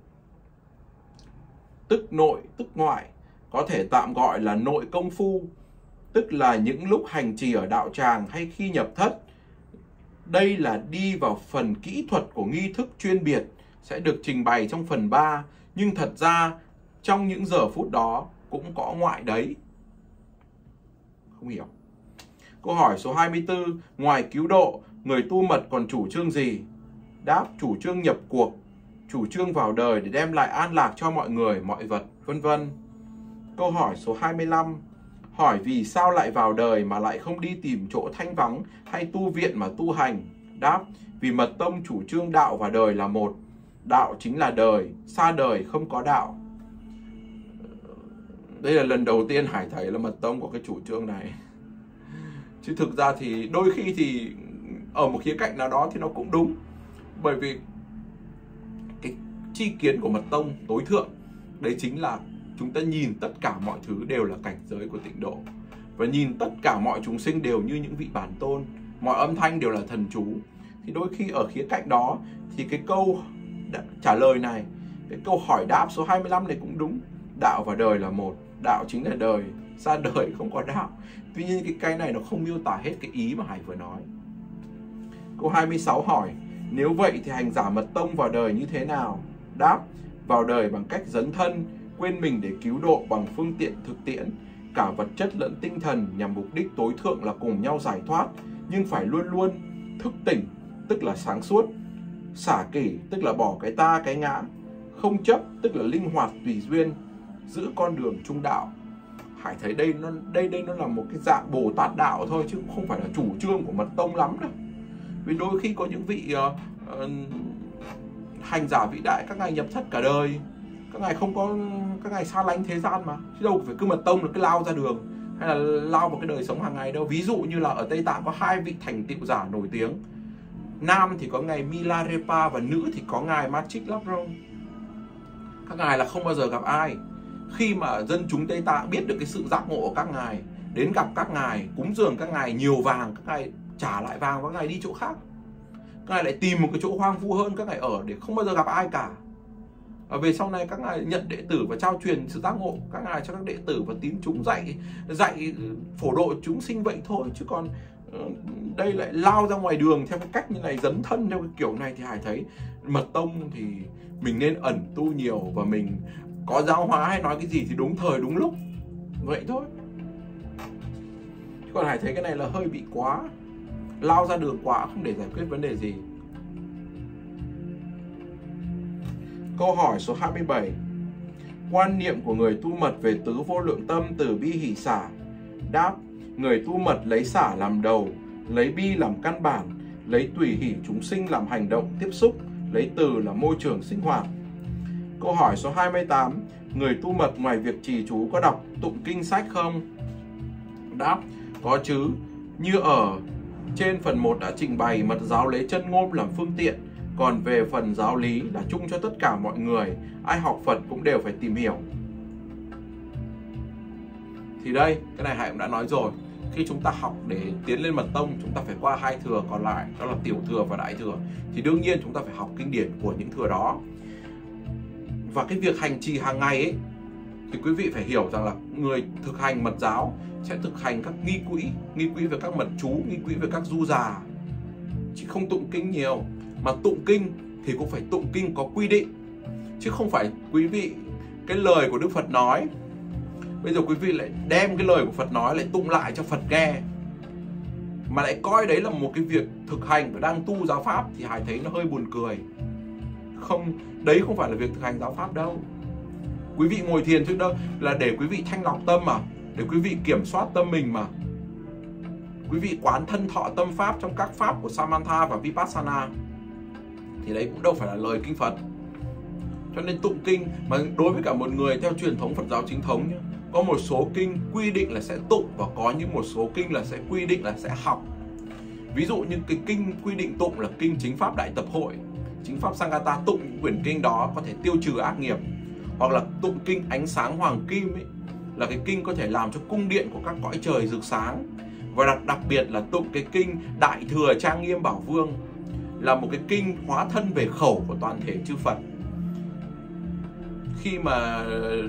tức nội tức ngoại, có thể tạm gọi là nội công phu, tức là những lúc hành trì ở đạo tràng hay khi nhập thất. Đây là đi vào phần kỹ thuật của nghi thức chuyên biệt sẽ được trình bày trong phần ba, nhưng thật ra trong những giờ phút đó cũng có ngoại đấy. Không hiểu. Câu hỏi số hai mươi tư, ngoài cứu độ, người tu mật còn chủ trương gì? Đáp: chủ trương nhập cuộc, chủ trương vào đời để đem lại an lạc cho mọi người, mọi vật, vân vân. Câu hỏi số hai mươi lăm, hỏi vì sao lại vào đời mà lại không đi tìm chỗ thanh vắng hay tu viện mà tu hành? Đáp: vì mật tông chủ trương đạo và đời là một. Đạo chính là đời, xa đời không có đạo. Đây là lần đầu tiên Hải thấy là mật tông có cái chủ trương này. Chứ thực ra thì đôi khi thì ở một khía cạnh nào đó thì nó cũng đúng. Bởi vì cái tri kiến của mật tông tối thượng đấy chính là chúng ta nhìn tất cả mọi thứ đều là cảnh giới của tịnh độ, và nhìn tất cả mọi chúng sinh đều như những vị bản tôn, mọi âm thanh đều là thần chú. thì đôi khi ở khía cạnh đó thì cái câu trả lời này, cái câu hỏi đáp số hai mươi lăm này cũng đúng. Đạo và đời là một, đạo chính là đời, ra đời không có đạo. Tuy nhiên cái cái này nó không miêu tả hết cái ý mà Hải vừa nói. Câu hai mươi sáu hỏi, nếu vậy thì hành giả mật tông vào đời như thế nào? Đáp, vào đời bằng cách dấn thân, quên mình để cứu độ bằng phương tiện thực tiễn, cả vật chất lẫn tinh thần, nhằm mục đích tối thượng là cùng nhau giải thoát, nhưng phải luôn luôn thức tỉnh, tức là sáng suốt, xả kỷ, tức là bỏ cái ta cái ngã, không chấp, tức là linh hoạt tùy duyên, giữ con đường trung đạo. Hải thấy đây nó đây đây nó là một cái dạng Bồ Tát đạo thôi, chứ không phải là chủ trương của mật tông lắm đâu. Vì đôi khi có những vị uh, uh, hành giả vĩ đại, các ngài nhập thất cả đời, các ngài không có, các ngài xa lánh thế gian mà, chứ đâu phải cứ mật tông là cứ lao ra đường hay là lao vào cái đời sống hàng ngày đâu. Ví dụ như là ở Tây Tạng có hai vị thành tựu giả nổi tiếng, nam thì có ngài Milarepa và nữ thì có ngài Matrix Lapron. Các ngài là không bao giờ gặp ai. Khi mà dân chúng Tây Tạng biết được cái sự giác ngộ của các ngài, đến gặp các ngài, cúng dường các ngài nhiều vàng, các ngài trả lại vàng và các ngài đi chỗ khác. Các ngài lại tìm một cái chỗ hoang vu hơn các ngài ở, để không bao giờ gặp ai cả. Và về sau này các ngài nhận đệ tử và trao truyền sự giác ngộ các ngài cho các đệ tử và tín chúng, dạy dạy phổ độ chúng sinh vậy thôi. Chứ còn đây lại lao ra ngoài đường theo cái cách như này, dấn thân theo cái kiểu này, thì Hải thấy mật tông thì mình nên ẩn tu nhiều, và mình có giáo hóa hay nói cái gì thì đúng thời đúng lúc, vậy thôi. Chứ còn Hải thấy cái này là hơi bị quá, lao ra đường quá, không để giải quyết vấn đề gì. Câu hỏi số hai mươi bảy, quan niệm của người tu mật về tứ vô lượng tâm, từ bi hỷ xả. Đáp, người tu mật lấy xả làm đầu, lấy bi làm căn bản, lấy tùy hỷ chúng sinh làm hành động tiếp xúc, lấy từ là môi trường sinh hoạt. Câu hỏi số hai mươi tám, người tu mật ngoài việc trì chú có đọc tụng kinh sách không? Đáp, có chứ. Như ở trên phần một đã trình bày, mật giáo lấy chân ngôn làm phương tiện, còn về phần giáo lý là chung cho tất cả mọi người, ai học Phật cũng đều phải tìm hiểu. Thì đây, cái này Hải cũng đã nói rồi, khi chúng ta học để tiến lên mật tông, chúng ta phải qua hai thừa còn lại, đó là tiểu thừa và đại thừa. Thì đương nhiên chúng ta phải học kinh điển của những thừa đó. Và cái việc hành trì hàng ngày ấy, thì quý vị phải hiểu rằng là người thực hành mật giáo sẽ thực hành các nghi quỹ, nghi quỹ về các mật chú, nghi quỹ về các du già, chứ không tụng kinh nhiều. Mà tụng kinh thì cũng phải tụng kinh có quy định, chứ không phải quý vị cái lời của Đức Phật nói, bây giờ quý vị lại đem cái lời của Phật nói lại tụng lại cho Phật nghe, mà lại coi đấy là một cái việc thực hành và đang tu giáo pháp, thì Hải thấy nó hơi buồn cười. Không, đấy không phải là việc thực hành giáo pháp đâu. Quý vị ngồi thiền chứ đâu là để quý vị thanh lọc tâm mà, để quý vị kiểm soát tâm mình mà. Quý vị quán thân thọ tâm pháp trong các pháp của Samatha và Vipassana, thì đấy cũng đâu phải là lời kinh Phật. Cho nên tụng kinh, mà đối với cả một người theo truyền thống Phật giáo chính thống nhé, có một số kinh quy định là sẽ tụng, và có những một số kinh là sẽ quy định là sẽ học. Ví dụ như cái kinh quy định tụng là kinh Chính Pháp Đại Tập Hội, Chính Pháp Sangata, tụng những quyển kinh đó có thể tiêu trừ ác nghiệp. Hoặc là tụng kinh Ánh Sáng Hoàng Kim ấy, là cái kinh có thể làm cho cung điện của các cõi trời rực sáng. Và đặc, đặc biệt là tụng cái kinh Đại Thừa Trang Nghiêm Bảo Vương, là một cái kinh hóa thân về khẩu của toàn thể chư Phật. Khi mà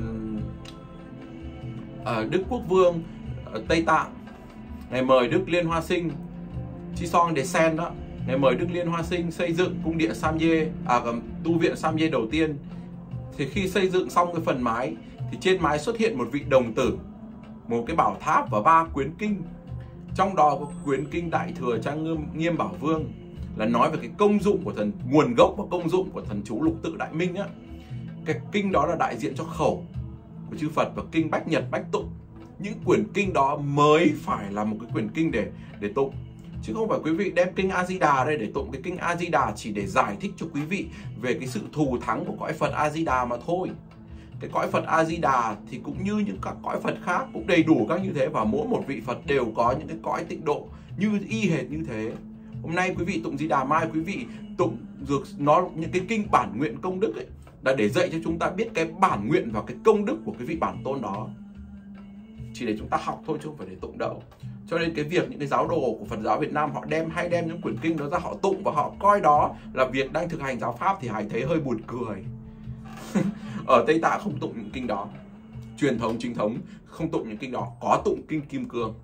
ở Đức Quốc Vương ở Tây Tạng, ngài mời Đức Liên Hoa Sinh, Chisong Desen đó, ngài mời Đức Liên Hoa Sinh xây dựng cung điện Samye, à tu viện Samye đầu tiên. Thì khi xây dựng xong cái phần mái, thì trên mái xuất hiện một vị đồng tử, một cái bảo tháp và ba quyển kinh. Trong đó có quyển kinh Đại Thừa Trang Nghiêm, Nghiêm Bảo Vương, là nói về cái công dụng của thần, nguồn gốc và công dụng của thần chú Lục Tự Đại Minh á. Cái kinh đó là đại diện cho khẩu của chư Phật, và kinh Bách Nhật Bách Tụng. Những quyển kinh đó mới phải là một cái quyển kinh để để tụng, chứ không phải quý vị đem kinh A Di Đà đây để tụng. Cái kinh A Di Đà chỉ để giải thích cho quý vị về cái sự thù thắng của cõi Phật A Di Đà mà thôi. Cái cõi Phật A Di Đà thì cũng như những các cõi Phật khác, cũng đầy đủ các như thế, và mỗi một vị Phật đều có những cái cõi tịnh độ như y hệt như thế. Hôm nay quý vị tụng Di Đà, mai quý vị tụng dược nó những cái kinh bản nguyện công đức ấy, là để dạy cho chúng ta biết cái bản nguyện và cái công đức của cái vị bản tôn đó. chỉ để chúng ta học thôi chứ không phải để tụng đâu. Cho nên cái việc những cái giáo đồ của Phật giáo Việt Nam họ đem hay đem những quyển kinh đó ra họ tụng và họ coi đó là việc đang thực hành giáo pháp thì Hải thấy hơi buồn cười. Ở Tây Tạng không tụng những kinh đó, truyền thống chính thống không tụng những kinh đó, có tụng kinh Kim Cương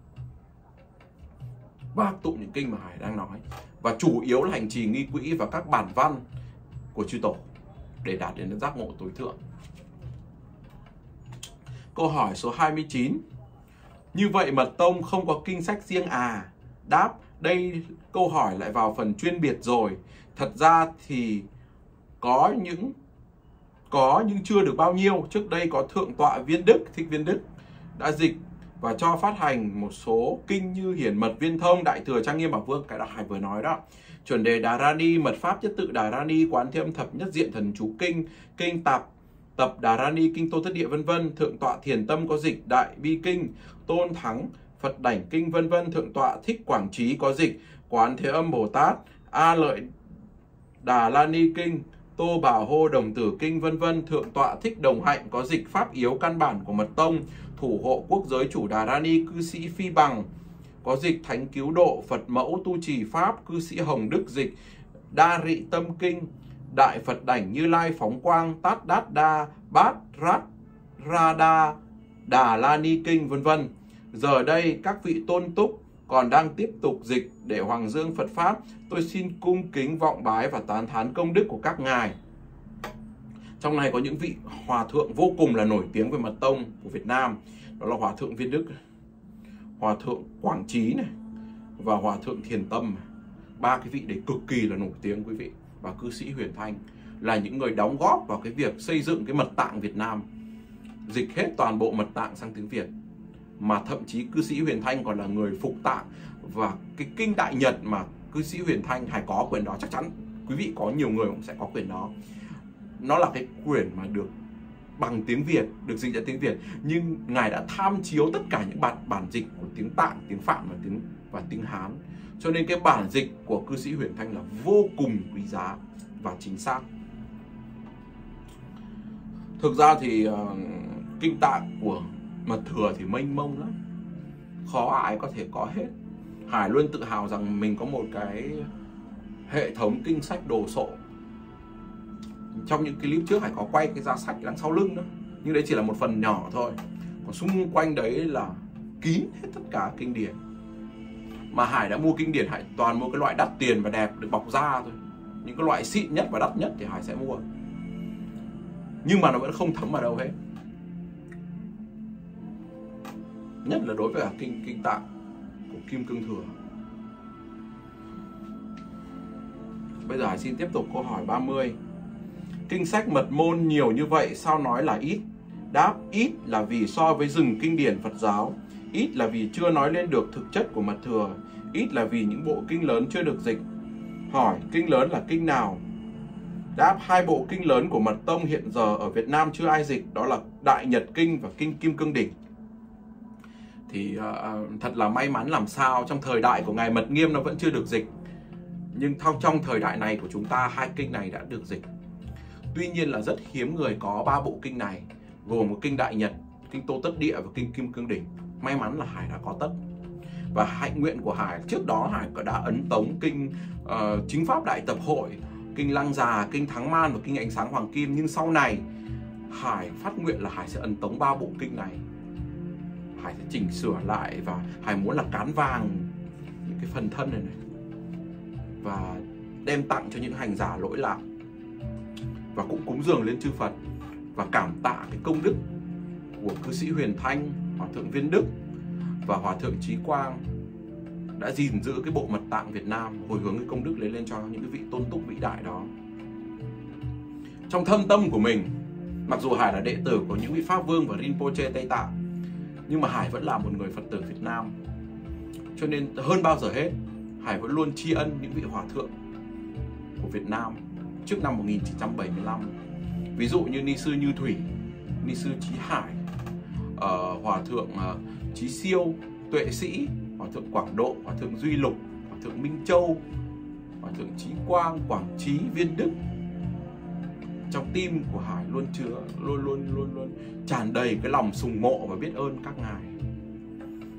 và tụng những kinh mà Hải đang nói, và chủ yếu là hành trì nghi quỹ và các bản văn của chư tổ để đạt đến giác ngộ tối thượng. Câu hỏi số hai mươi chín. Như vậy Mật Tông không có kinh sách riêng à? Đáp, đây câu hỏi lại vào phần chuyên biệt rồi. Thật ra thì có những có nhưng chưa được bao nhiêu. Trước đây có Thượng tọa Viên Đức, Thích Viên Đức đã dịch và cho phát hành một số kinh như Hiển Mật Viên Thông, Đại Thừa Trang Nghiêm Bảo Vương, cái đó Hải vừa nói đó. Chuẩn đề Đà Rani, Mật Pháp Nhất Tự Đà Rani, Quán Thế Âm Thập Nhất Diện Thần Chú Kinh, Kinh Tạp Tập Đà Rani, Kinh Tô Thất Địa vân vân. Thượng tọa Thiền Tâm có dịch Đại Bi Kinh, Tôn Thắng Phật Đảnh Kinh vân vân. Thượng tọa Thích Quảng Trí có dịch Quán Thế Âm Bồ Tát, A Lợi Đà Lani Kinh, Tô Bảo Hô Đồng Tử Kinh vân vân. Thượng tọa Thích Đồng Hạnh có dịch Pháp Yếu Căn Bản của Mật Tông, Thủ Hộ Quốc Giới Chủ Đà Rani Cư Sĩ Phi Bằng có dịch Thánh Cứu Độ Phật Mẫu Tu Trì Pháp, Cư Sĩ Hồng Đức dịch Đa Rị Tâm Kinh, Đại Phật Đảnh Như Lai Phóng Quang Tát Đát Đa Bát Rát Ra Đa Đà Lani Kinh vân vân. Giờ đây các vị tôn túc còn đang tiếp tục dịch để hoàng dương Phật Pháp. Tôi xin cung kính vọng bái và tán thán công đức của các ngài. Trong này có những vị hòa thượng vô cùng là nổi tiếng về Mật Tông của Việt Nam. Đó là Hòa thượng Viên Đức, Hòa thượng Quảng Trí này và Hòa thượng Thiền Tâm. Ba cái vị đấy cực kỳ là nổi tiếng quý vị. Và cư sĩ Huyền Thanh là những người đóng góp vào cái việc xây dựng cái Mật Tạng Việt Nam, dịch hết toàn bộ Mật Tạng sang tiếng Việt. Mà thậm chí cư sĩ Huyền Thanh còn là người phục tạng. Và cái kinh Đại Nhật mà cư sĩ Huyền Thanh hay có quyển đó, chắc chắn quý vị có nhiều người cũng sẽ có quyển đó. Nó là cái quyển mà được bằng tiếng Việt, được dịch ra tiếng Việt, nhưng ngài đã tham chiếu tất cả những bản bản dịch của tiếng Tạng, tiếng Phạn và tiếng và tiếng Hán. Cho nên cái bản dịch của cư sĩ Huyền Thanh là vô cùng quý giá và chính xác. Thực ra thì uh, kinh Tạng của Mật Thừa thì mênh mông lắm, khó ai có thể có hết. Hải luôn tự hào rằng mình có một cái hệ thống kinh sách đồ sộ. Trong những clip trước Hải có quay cái giá sách đằng sau lưng đó, nhưng đấy chỉ là một phần nhỏ thôi. Còn xung quanh đấy là kín hết tất cả kinh điển. Mà Hải đã mua kinh điển, Hải toàn mua cái loại đắt tiền và đẹp, được bọc da thôi. Những cái loại xịn nhất và đắt nhất thì Hải sẽ mua, nhưng mà nó vẫn không thấm vào đâu hết. Nhất là đối với cả kinh kinh Tạng của Kim Cương Thừa. Bây giờ Hải xin tiếp tục câu hỏi ba mươi. Kinh sách Mật Môn nhiều như vậy sao nói là ít? Đáp, ít là vì so với rừng kinh điển Phật giáo, ít là vì chưa nói lên được thực chất của Mật Thừa, ít là vì những bộ kinh lớn chưa được dịch. Hỏi, kinh lớn là kinh nào? Đáp, hai bộ kinh lớn của Mật Tông hiện giờ ở Việt Nam chưa ai dịch, đó là Đại Nhật Kinh và Kinh Kim Cương Đỉnh. Thì uh, thật là may mắn làm sao trong thời đại của Ngài Mật Nghiêm nó vẫn chưa được dịch. Nhưng trong thời đại này của chúng ta, hai kinh này đã được dịch. Tuy nhiên là rất hiếm người có ba bộ kinh này, gồm một kinh Đại Nhật, kinh Tô Tất Địa và kinh Kim Cương Đỉnh. May mắn là Hải đã có tất. Và hạnh nguyện của Hải, trước đó Hải đã ấn tống kinh uh, Chính Pháp Đại Tập Hội, kinh Lăng Già, kinh Thắng Man và kinh Ánh Sáng Hoàng Kim. Nhưng sau này Hải phát nguyện là Hải sẽ ấn tống ba bộ kinh này. Hải sẽ chỉnh sửa lại và Hải muốn là cán vàng những cái phần thân này, này và đem tặng cho những hành giả lỗi lạc, và cũng cúng dường lên chư Phật và cảm tạ cái công đức của cư sĩ Huyền Thanh, Hòa thượng Viên Đức và Hòa thượng Trí Quang đã gìn giữ cái bộ Mật Tạng Việt Nam, hồi hướng cái công đức lấy lên cho những cái vị tôn túc vĩ đại đó. Trong thâm tâm của mình, mặc dù Hải là đệ tử của những vị Pháp Vương và Rinpoche Tây Tạng, nhưng mà Hải vẫn là một người Phật tử Việt Nam. Cho nên hơn bao giờ hết, Hải vẫn luôn tri ân những vị Hòa thượng của Việt Nam trước năm một nghìn chín trăm bảy mươi lăm. Ví dụ như Ni sư Như Thủy, Ni sư Trí Hải, uh, Hòa thượng uh, Trí Siêu, Tuệ Sĩ, Hòa thượng Quảng Độ, Hòa thượng Duy Lục, Hòa thượng Minh Châu, Hòa thượng Trí Quang, Quảng Trí, Viên Đức. Trong tim của Hải luôn chứa, luôn luôn luôn luôn tràn đầy cái lòng sùng mộ và biết ơn các ngài.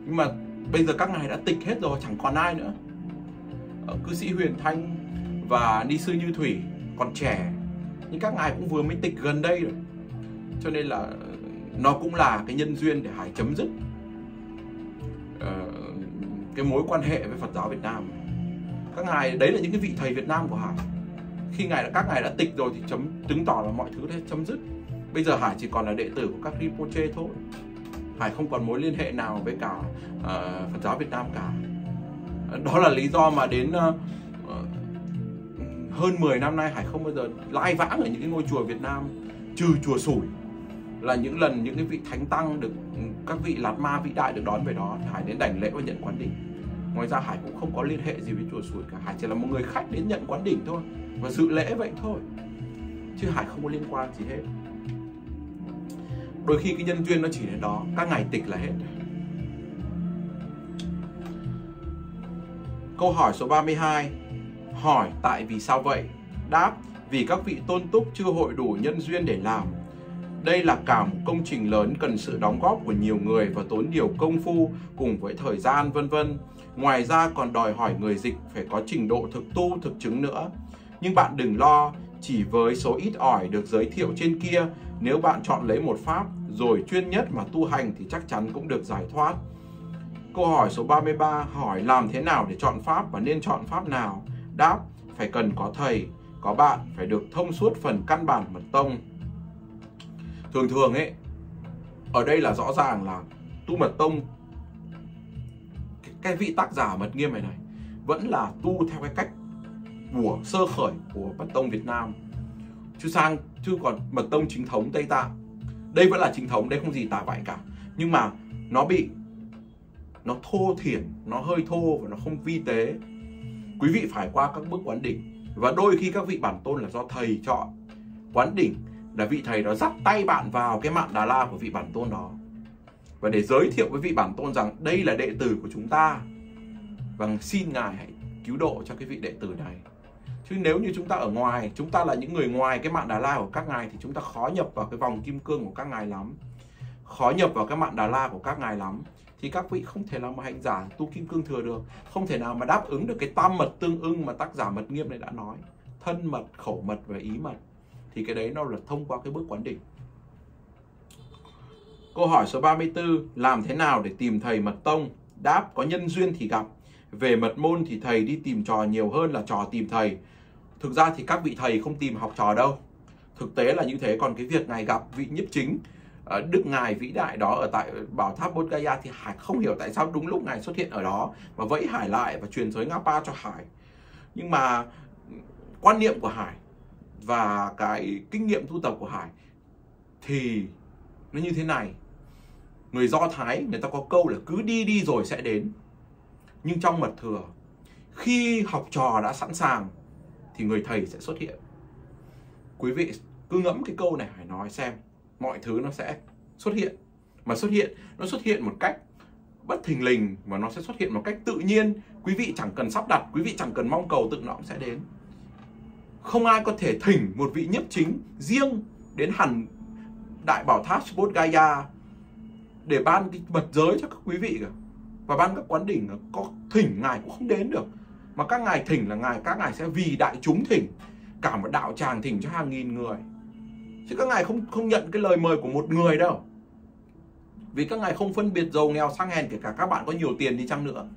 Nhưng mà bây giờ các ngài đã tịch hết rồi, chẳng còn ai nữa. Cư sĩ Huyền Thanh và ni sư Như Thủy còn trẻ, nhưng các ngài cũng vừa mới tịch gần đây rồi. Cho nên là nó cũng là cái nhân duyên để Hải chấm dứt uh, cái mối quan hệ với Phật giáo Việt Nam. Các ngài đấy là những cái vị thầy Việt Nam của Hải. Khi ngài đã các ngài đã tịch rồi thì chấm chứng tỏ là mọi thứ đã chấm dứt. Bây giờ Hải chỉ còn là đệ tử của các Rinpoche thôi. Hải không còn mối liên hệ nào với cả uh, Phật giáo Việt Nam cả. Đó là lý do mà đến uh, hơn mười năm nay Hải không bao giờ lai vãng ở những cái ngôi chùa Việt Nam, trừ chùa Sủi là những lần những cái vị thánh tăng được các vị Lạt Ma vĩ đại được đón về đó thì Hải đến đảnh lễ và nhận quán đỉnh. Ngoài ra Hải cũng không có liên hệ gì với chùa Sủi cả. Hải chỉ là một người khách đến nhận quán đỉnh thôi và dự lễ vậy thôi, chứ Hải không có liên quan gì hết. Đôi khi cái nhân duyên nó chỉ đến đó, các ngài tịch là hết. Câu hỏi số ba mươi hai. Hỏi tại vì sao vậy? Đáp: vì các vị tôn túc chưa hội đủ nhân duyên để làm. Đây là cả một công trình lớn cần sự đóng góp của nhiều người và tốn nhiều công phu cùng với thời gian vân vân. Ngoài ra còn đòi hỏi người dịch phải có trình độ thực tu, thực chứng nữa. Nhưng bạn đừng lo, chỉ với số ít ỏi được giới thiệu trên kia, nếu bạn chọn lấy một pháp rồi chuyên nhất mà tu hành thì chắc chắn cũng được giải thoát. Câu hỏi số ba mươi ba. Hỏi làm thế nào để chọn pháp và nên chọn pháp nào? Đáp: phải cần có thầy, có bạn, phải được thông suốt phần căn bản mật tông. Thường thường ấy, ở đây là rõ ràng là tu mật tông, cái vị tác giả Mật Nghiêm này này vẫn là tu theo cái cách của sơ khởi của mật tông Việt Nam, chứ sang chứ còn mật tông chính thống Tây Tạng đây vẫn là chính thống, đây không gì tà vậy cả, nhưng mà nó bị nó thô thiển, nó hơi thô và nó không vi tế. Quý vị phải qua các bước quán đỉnh, và đôi khi các vị bản tôn là do thầy chọn. Quán đỉnh là vị thầy đó dắt tay bạn vào cái mạn Đà La của vị bản tôn đó, và để giới thiệu với vị bản tôn rằng đây là đệ tử của chúng ta, và xin ngài hãy cứu độ cho cái vị đệ tử này. Chứ nếu như chúng ta ở ngoài, chúng ta là những người ngoài cái mạn Đà La của các ngài thì chúng ta khó nhập vào cái vòng kim cương của các ngài lắm, khó nhập vào cái mạn Đà La của các ngài lắm. Thì các vị không thể nào mà hành giả tu kim cương thừa được, không thể nào mà đáp ứng được cái tam mật tương ưng mà tác giả Mật Nghiêm này đã nói, thân mật, khẩu mật và ý mật. Thì cái đấy nó là thông qua cái bước quán đỉnh. Câu hỏi số ba mươi tư. Làm thế nào để tìm thầy mật tông? Đáp: có nhân duyên thì gặp. Về mật môn thì thầy đi tìm trò nhiều hơn là trò tìm thầy. Thực ra thì các vị thầy không tìm học trò đâu, thực tế là như thế. Còn cái việc ngài gặp vị nhiếp chính Đức Ngài vĩ đại đó ở tại Bảo Tháp Bodh Gaya thì Hải không hiểu tại sao đúng lúc Ngài xuất hiện ở đó và vẫy Hải lại và truyền giới Ngapa cho Hải. Nhưng mà quan niệm của Hải và cái kinh nghiệm tu tập của Hải thì nó như thế này. Người Do Thái người ta có câu là cứ đi đi rồi sẽ đến. Nhưng trong mật thừa, khi học trò đã sẵn sàng thì người thầy sẽ xuất hiện. Quý vị cứ ngẫm cái câu này Hải nói xem, mọi thứ nó sẽ xuất hiện. Mà xuất hiện, nó xuất hiện một cách bất thình lình, và nó sẽ xuất hiện một cách tự nhiên. Quý vị chẳng cần sắp đặt, quý vị chẳng cần mong cầu, tự nó cũng sẽ đến. Không ai có thể thỉnh một vị nhiếp chính riêng đến hẳn Đại Bảo Tháp Bodh Gaya để ban cái mật giới cho các quý vị cả, và ban các quán đỉnh có thỉnh ngài cũng không đến được. Mà các ngài thỉnh là ngài các ngài sẽ vì đại chúng thỉnh, cả một đạo tràng thỉnh cho hàng nghìn người, chứ các ngài không không nhận cái lời mời của một người đâu. Vì các ngài không phân biệt giàu nghèo sang hèn, kể cả các bạn có nhiều tiền đi chăng nữa.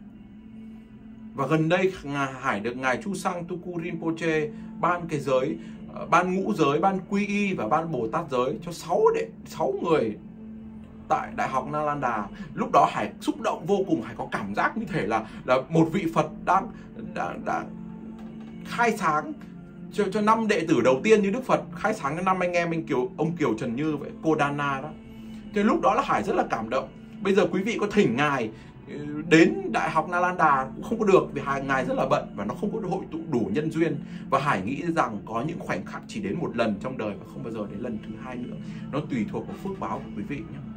Và gần đây Hải được ngài Chu Sang Tuku Rinpoche ban cái giới, ban ngũ giới, ban quy y và ban Bồ Tát giới cho sáu đệ sáu người tại Đại học Nalanda. Lúc đó Hải xúc động vô cùng, Hải có cảm giác như thể là là một vị Phật đang đã, đã khai sáng cho cho năm đệ tử đầu tiên, như Đức Phật khai sáng cho năm anh em anh Kiều, ông Kiều Trần Như vậy, Kodana đó. Thì lúc đó là Hải rất là cảm động. Bây giờ quý vị có thỉnh ngài đến Đại học Nalanda cũng không có được, vì hai ngài rất là bận và nó không có hội tụ đủ nhân duyên. Và Hải nghĩ rằng có những khoảnh khắc chỉ đến một lần trong đời và không bao giờ đến lần thứ hai nữa. Nó tùy thuộc vào phước báo của quý vị nhé.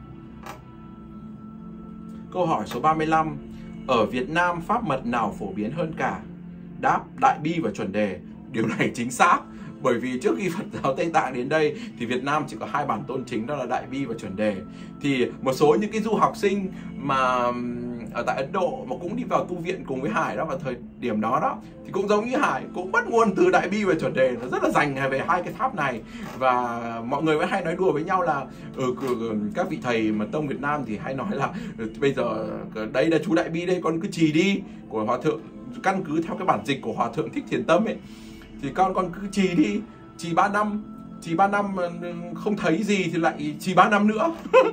Câu hỏi số ba mươi lăm. Ở Việt Nam pháp mật nào phổ biến hơn cả? Đáp: Đại Bi và Chuẩn Đề. Điều này chính xác. Bởi vì trước khi Phật giáo Tây Tạng đến đây thì Việt Nam chỉ có hai bản tôn chính, đó là Đại Bi và Chuẩn Đề. Thì một số những cái du học sinh mà ở tại Ấn Độ mà cũng đi vào tu viện cùng với Hải đó vào thời điểm đó đó, thì cũng giống như Hải, cũng bắt nguồn từ Đại Bi và Chuẩn Đề, nó rất là dành về hai cái tháp này. Và mọi người mới hay nói đùa với nhau là ừ, các vị thầy mà tông Việt Nam thì hay nói là ừ, bây giờ đây là chú Đại Bi đây, con cứ trì đi, của Hòa Thượng, căn cứ theo cái bản dịch của Hòa Thượng Thích Thiền Tâm ấy, thì con con cứ trì đi, trì ba năm, trì ba năm không thấy gì thì lại trì ba năm nữa.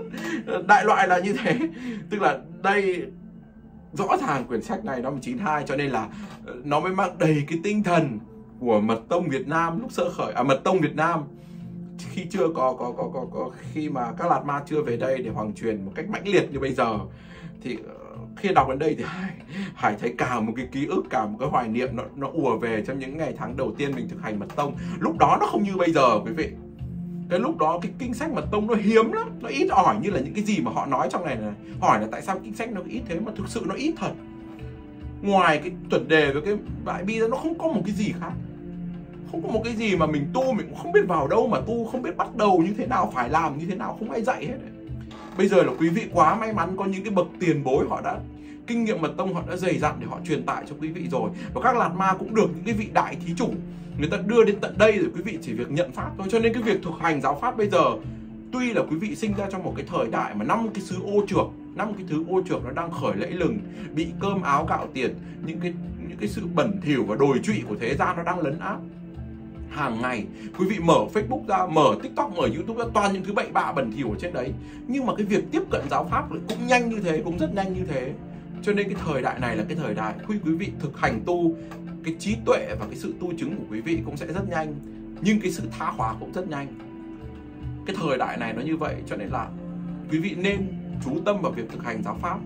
Đại loại là như thế. Tức là đây rõ ràng quyển sách này năm chín hai, cho nên là nó mới mang đầy cái tinh thần của Mật tông Việt Nam lúc sơ khởi, à Mật tông Việt Nam khi chưa có có có có, có khi mà các Lạt Ma chưa về đây để hoàng truyền một cách mãnh liệt như bây giờ. Thì khi đọc đến đây thì Hải, Hải thấy cả một cái ký ức, cả một cái hoài niệm nó, nó ùa về trong những ngày tháng đầu tiên mình thực hành Mật tông. Lúc đó nó không như bây giờ quý vị. Cái lúc đó cái kinh sách Mật tông nó hiếm lắm, nó ít ỏi như là những cái gì mà họ nói trong này này. Hỏi là tại sao kinh sách nó ít thế, mà thực sự nó ít thật. Ngoài cái Chuẩn Đề với cái Đại Bi ra nó không có một cái gì khác. Không có một cái gì mà mình tu mình cũng không biết vào đâu mà tu, không biết bắt đầu như thế nào, phải làm như thế nào, không ai dạy hết. Bây giờ là quý vị quá may mắn có những cái bậc tiền bối, họ đã kinh nghiệm Mật tông, họ đã dày dặn để họ truyền tải cho quý vị rồi. Và các Lạt Ma cũng được những cái vị đại thí chủ người ta đưa đến tận đây rồi, quý vị chỉ việc nhận pháp thôi. Cho nên cái việc thực hành giáo pháp bây giờ, tuy là quý vị sinh ra trong một cái thời đại mà năm cái xứ ô trược, năm cái thứ ô trược nó đang khởi lẫy lừng, bị cơm áo gạo tiền, những cái những cái sự bẩn thỉu và đồi trụy của thế gian nó đang lấn áp. Hàng ngày quý vị mở Facebook ra, mở TikTok, mở YouTube ra, toàn những thứ bậy bạ bẩn thỉu ở trên đấy. Nhưng mà cái việc tiếp cận giáo pháp cũng nhanh như thế, cũng rất nhanh như thế. Cho nên cái thời đại này là cái thời đại khi quý vị thực hành tu, cái trí tuệ và cái sự tu chứng của quý vị cũng sẽ rất nhanh, nhưng cái sự tha hóa cũng rất nhanh. Cái thời đại này nó như vậy, cho nên là quý vị nên chú tâm vào việc thực hành giáo pháp.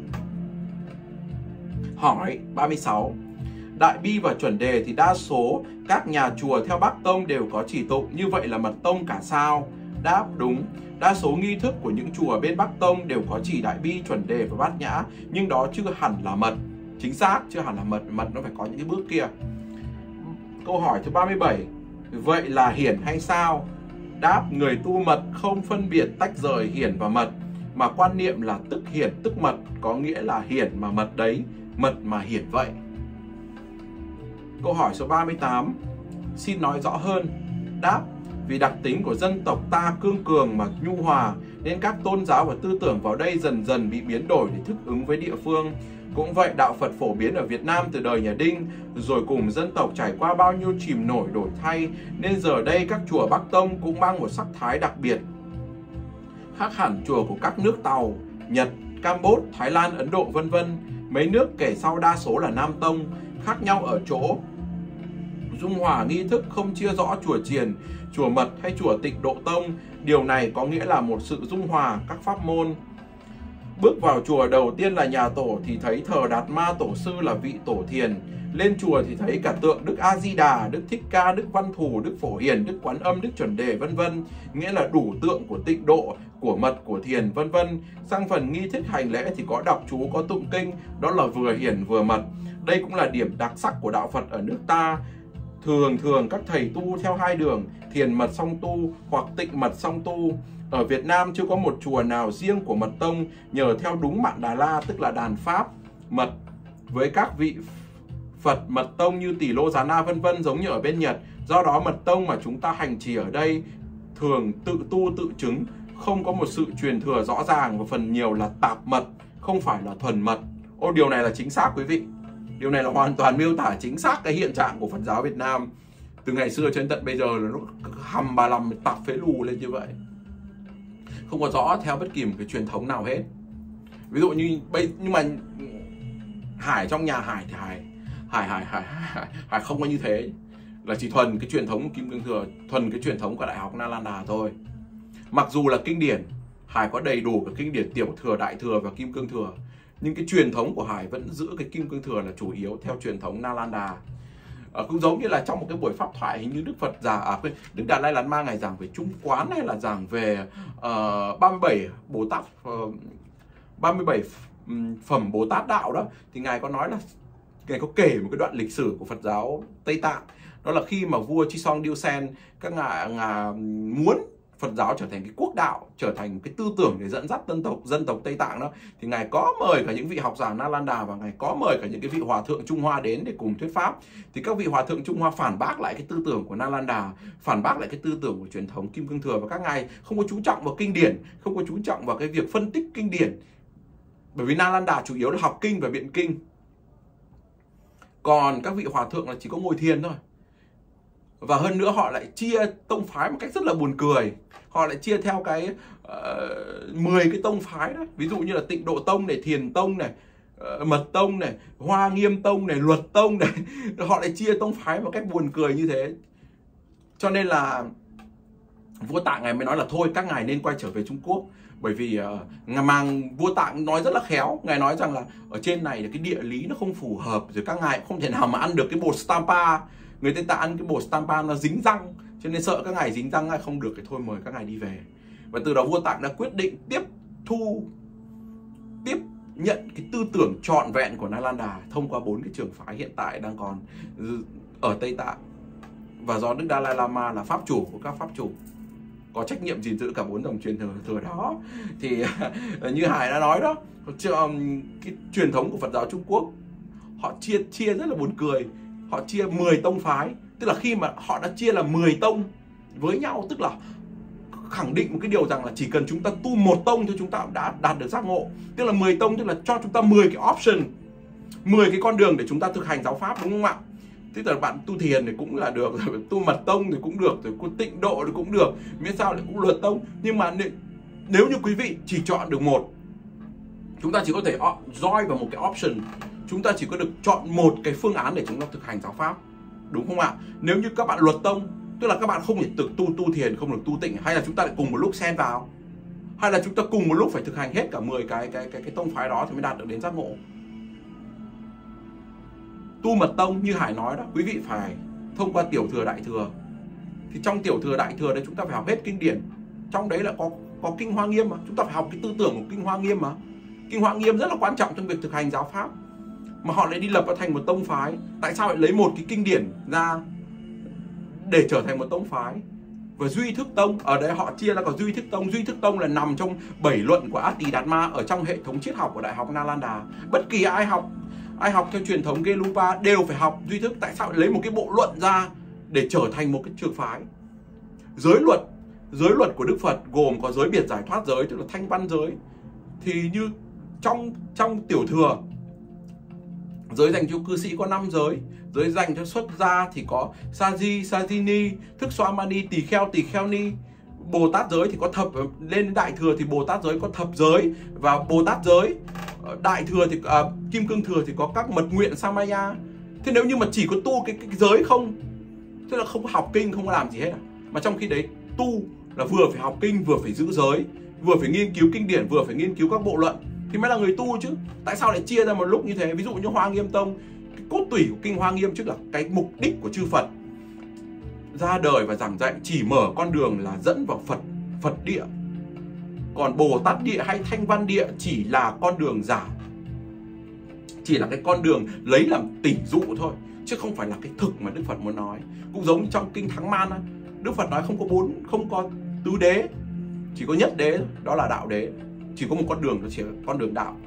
Hỏi ba mươi sáu. Đại Bi và Chuẩn Đề thì đa số các nhà chùa theo Bắc Tông đều có trì tụng, như vậy là Mật tông cả sao? Đáp đúng. Đa số nghi thức của những chùa bên Bắc Tông đều có chỉ Đại Bi, Chuẩn Đề và Bát Nhã, nhưng đó chưa hẳn là mật. Chính xác, chưa hẳn là mật, mật nó phải có những cái bước kia. Câu hỏi thứ ba mươi bảy. Vậy là hiển hay sao? Đáp, người tu mật không phân biệt tách rời hiển và mật, mà quan niệm là tức hiển tức mật, có nghĩa là hiển mà mật đấy, mật mà hiển vậy. Câu hỏi số ba mươi tám. Xin nói rõ hơn. Đáp, vì đặc tính của dân tộc ta cương cường mà nhu hòa, nên các tôn giáo và tư tưởng vào đây dần dần bị biến đổi để thích ứng với địa phương. Cũng vậy, đạo Phật phổ biến ở Việt Nam từ đời nhà Đinh, rồi cùng dân tộc trải qua bao nhiêu chìm nổi đổi thay, nên giờ đây các chùa Bắc Tông cũng mang một sắc thái đặc biệt, khác hẳn chùa của các nước Tàu, Nhật, Campuchia, Thái Lan, Ấn Độ vân vân. Mấy nước kể sau đa số là Nam Tông, khác nhau ở chỗ dung hòa nghi thức không chia rõ chùa Chiền, chùa Mật hay chùa Tịnh Độ Tông. Điều này có nghĩa là một sự dung hòa các pháp môn. Bước vào chùa đầu tiên là nhà tổ thì thấy thờ Đạt Ma Tổ Sư là vị tổ thiền. Lên chùa thì thấy cả tượng Đức A Di Đà, Đức Thích Ca, Đức Văn Thù, Đức Phổ Hiền, Đức Quán Âm, Đức Chuẩn Đề vân vân, nghĩa là đủ tượng của tịnh độ, của mật, của thiền vân vân. Sang phần nghi thức hành lễ thì có đọc chú, có tụng kinh, đó là vừa hiển vừa mật. Đây cũng là điểm đặc sắc của đạo Phật ở nước ta. Thường thường các thầy tu theo hai đường, thiền mật song tu hoặc tịnh mật song tu. Ở Việt Nam chưa có một chùa nào riêng của Mật tông nhờ theo đúng Mạn Đà La, tức là đàn pháp mật với các vị Phật Mật tông như Tỷ Lô Già Na vân vân giống như ở bên Nhật. Do đó Mật tông mà chúng ta hành trì ở đây thường tự tu tự chứng, không có một sự truyền thừa rõ ràng và phần nhiều là tạp mật, không phải là thuần mật. Ô, điều này là chính xác quý vị. Điều này là hoàn toàn miêu tả chính xác cái hiện trạng của Phật giáo Việt Nam từ ngày xưa cho đến tận bây giờ, là nó hầm bà lầm tạp phế lù lên như vậy, không có rõ theo bất kỳ một cái truyền thống nào hết. Ví dụ như bây nhưng mà Hải trong nhà Hải thì Hải Hải Hải Hải Hải, Hải không có như thế, là chỉ thuần cái truyền thống của Kim Cương Thừa, thuần cái truyền thống của Đại học Nalanda thôi. Mặc dù là kinh điển Hải có đầy đủ cả kinh điển Tiểu Thừa, Đại Thừa và Kim Cương Thừa, nhưng cái truyền thống của Hải vẫn giữ cái Kim Cương Thừa là chủ yếu theo truyền thống Nalanda. À, cũng giống như là trong một cái buổi pháp thoại, hình như Đức Phật giảng, à, Đức Đạt Lai Lạt Ma ngài giảng về Trung Quán hay là giảng về uh, ba mươi bảy Bồ Tát, uh, ba mươi bảy phẩm Bồ Tát đạo đó, thì ngài có nói là ngài có kể một cái đoạn lịch sử của Phật giáo Tây Tạng, Đó là khi mà vua Chison Dyolsen các ngài, ngài muốn Phật giáo trở thành cái quốc đạo, trở thành cái tư tưởng để dẫn dắt dân tộc dân tộc Tây Tạng đó, thì ngài có mời cả những vị học giả Nalanda và ngài có mời cả những cái vị hòa thượng Trung Hoa đến để cùng thuyết pháp. Thì các vị hòa thượng Trung Hoa phản bác lại cái tư tưởng của Nalanda, phản bác lại cái tư tưởng của truyền thống Kim Cương Thừa, và các ngài không có chú trọng vào kinh điển, không có chú trọng vào cái việc phân tích kinh điển. Bởi vì Nalanda chủ yếu là học kinh và biện kinh. Còn các vị hòa thượng là chỉ có ngồi thiền thôi. Và hơn nữa họ lại chia tông phái một cách rất là buồn cười. Họ lại chia theo cái uh, mười cái tông phái đó. Ví dụ như là Tịnh Độ Tông này, Thiền Tông này, uh, Mật Tông này, Hoa Nghiêm Tông này, Luật Tông này. Họ lại chia tông phái một cách buồn cười như thế. Cho nên là vua Tạng ngài mới nói là thôi các ngài nên quay trở về Trung Quốc. Bởi vì uh, mang vua Tạng nói rất là khéo. Ngài nói rằng là ở trên này là cái địa lý nó không phù hợp, rồi các ngài không thể nào mà ăn được cái bột Stampa. Người Tây Tạng ăn cái bột Stampa nó dính răng, cho nên sợ các ngài dính răng ngài không được thì thôi mời các ngài đi về. Và từ đó vua Tạng đã quyết định tiếp thu, tiếp nhận cái tư tưởng trọn vẹn của Nalanda thông qua bốn cái trường phái hiện tại đang còn ở Tây Tạng. Và do Đức Dalai Lama là pháp chủ của các pháp chủ, có trách nhiệm gìn giữ cả bốn dòng truyền thừa, thừa đó. Thì như Hải đã nói đó, cái truyền thống của Phật giáo Trung Quốc họ chia chia rất là buồn cười. Họ chia mười tông phái. Tức là khi mà họ đã chia là mười tông với nhau, tức là khẳng định một cái điều rằng là chỉ cần chúng ta tu một tông thì chúng ta đã đạt được giác ngộ. Tức là mười tông tức là cho chúng ta mười cái option, mười cái con đường để chúng ta thực hành giáo pháp, đúng không ạ? Tức là bạn tu thiền thì cũng là được, rồi tu mật tông thì cũng được, rồi tu tịnh độ thì cũng được, miễn sao lại cũng luật tông. Nhưng mà nếu như quý vị chỉ chọn được một, chúng ta chỉ có thể join vào một cái option, chúng ta chỉ có được chọn một cái phương án để chúng ta thực hành giáo pháp, đúng không ạ? Nếu như các bạn luật tông, tức là các bạn không thể tự tu tu thiền, không được tu tịnh, hay là chúng ta lại cùng một lúc xen vào, hay là chúng ta cùng một lúc phải thực hành hết cả mười cái cái cái cái tông phái đó thì mới đạt được đến giác ngộ. Tu mật tông như Hải nói đó, quý vị phải thông qua tiểu thừa đại thừa. Thì trong tiểu thừa đại thừa đấy chúng ta phải học hết kinh điển. Trong đấy là có có kinh Hoa Nghiêm mà, chúng ta phải học cái tư tưởng của kinh Hoa Nghiêm mà. Kinh Hoa Nghiêm rất là quan trọng trong việc thực hành giáo pháp. Mà họ lại đi lập ra thành một tông phái. Tại sao lại lấy một cái kinh điển ra để trở thành một tông phái? Và Duy Thức Tông, ở đây họ chia ra có Duy Thức Tông. Duy Thức Tông là nằm trong bảy luận của Ati-Đạt-Ma ở trong hệ thống triết học của Đại học Nalanda. Bất kỳ ai học ai học theo truyền thống Gelupa đều phải học Duy Thức. Tại sao lại lấy một cái bộ luận ra để trở thành một cái trường phái? Giới luật, giới luật của Đức Phật gồm có giới biệt giải thoát giới, tức là thanh văn giới. Thì như trong trong tiểu thừa, giới dành cho cư sĩ có năm giới, giới dành cho xuất gia thì có Saji, Sajini, Thức Xoa Mani, Tỳ Kheo, Tỳ Kheo Ni. Bồ Tát giới thì có thập, lên đại thừa thì Bồ Tát giới có thập giới và Bồ Tát giới. Đại thừa thì à, Kim Cương thừa thì có các mật nguyện Samaya. Thế nếu như mà chỉ có tu cái, cái giới không, tức là không có học kinh, không có làm gì hết à? Mà trong khi đấy tu là vừa phải học kinh, vừa phải giữ giới, vừa phải nghiên cứu kinh điển, vừa phải nghiên cứu các bộ luận thì mới là người tu chứ. Tại sao lại chia ra một lúc như thế? Ví dụ như Hoa Nghiêm Tông, cái cốt tủy của kinh Hoa Nghiêm, tức là cái mục đích của chư Phật ra đời và giảng dạy chỉ mở con đường là dẫn vào Phật Phật địa. Còn Bồ Tát địa hay Thanh Văn địa chỉ là con đường giả, chỉ là cái con đường lấy làm tỉ dụ thôi, chứ không phải là cái thực mà Đức Phật muốn nói. Cũng giống trong kinh Thắng Man, Đức Phật nói không có bốn, không có tứ đế, chỉ có nhất đế, đó là đạo đế. Chỉ có một con đường, nó chỉ là con đường đạo.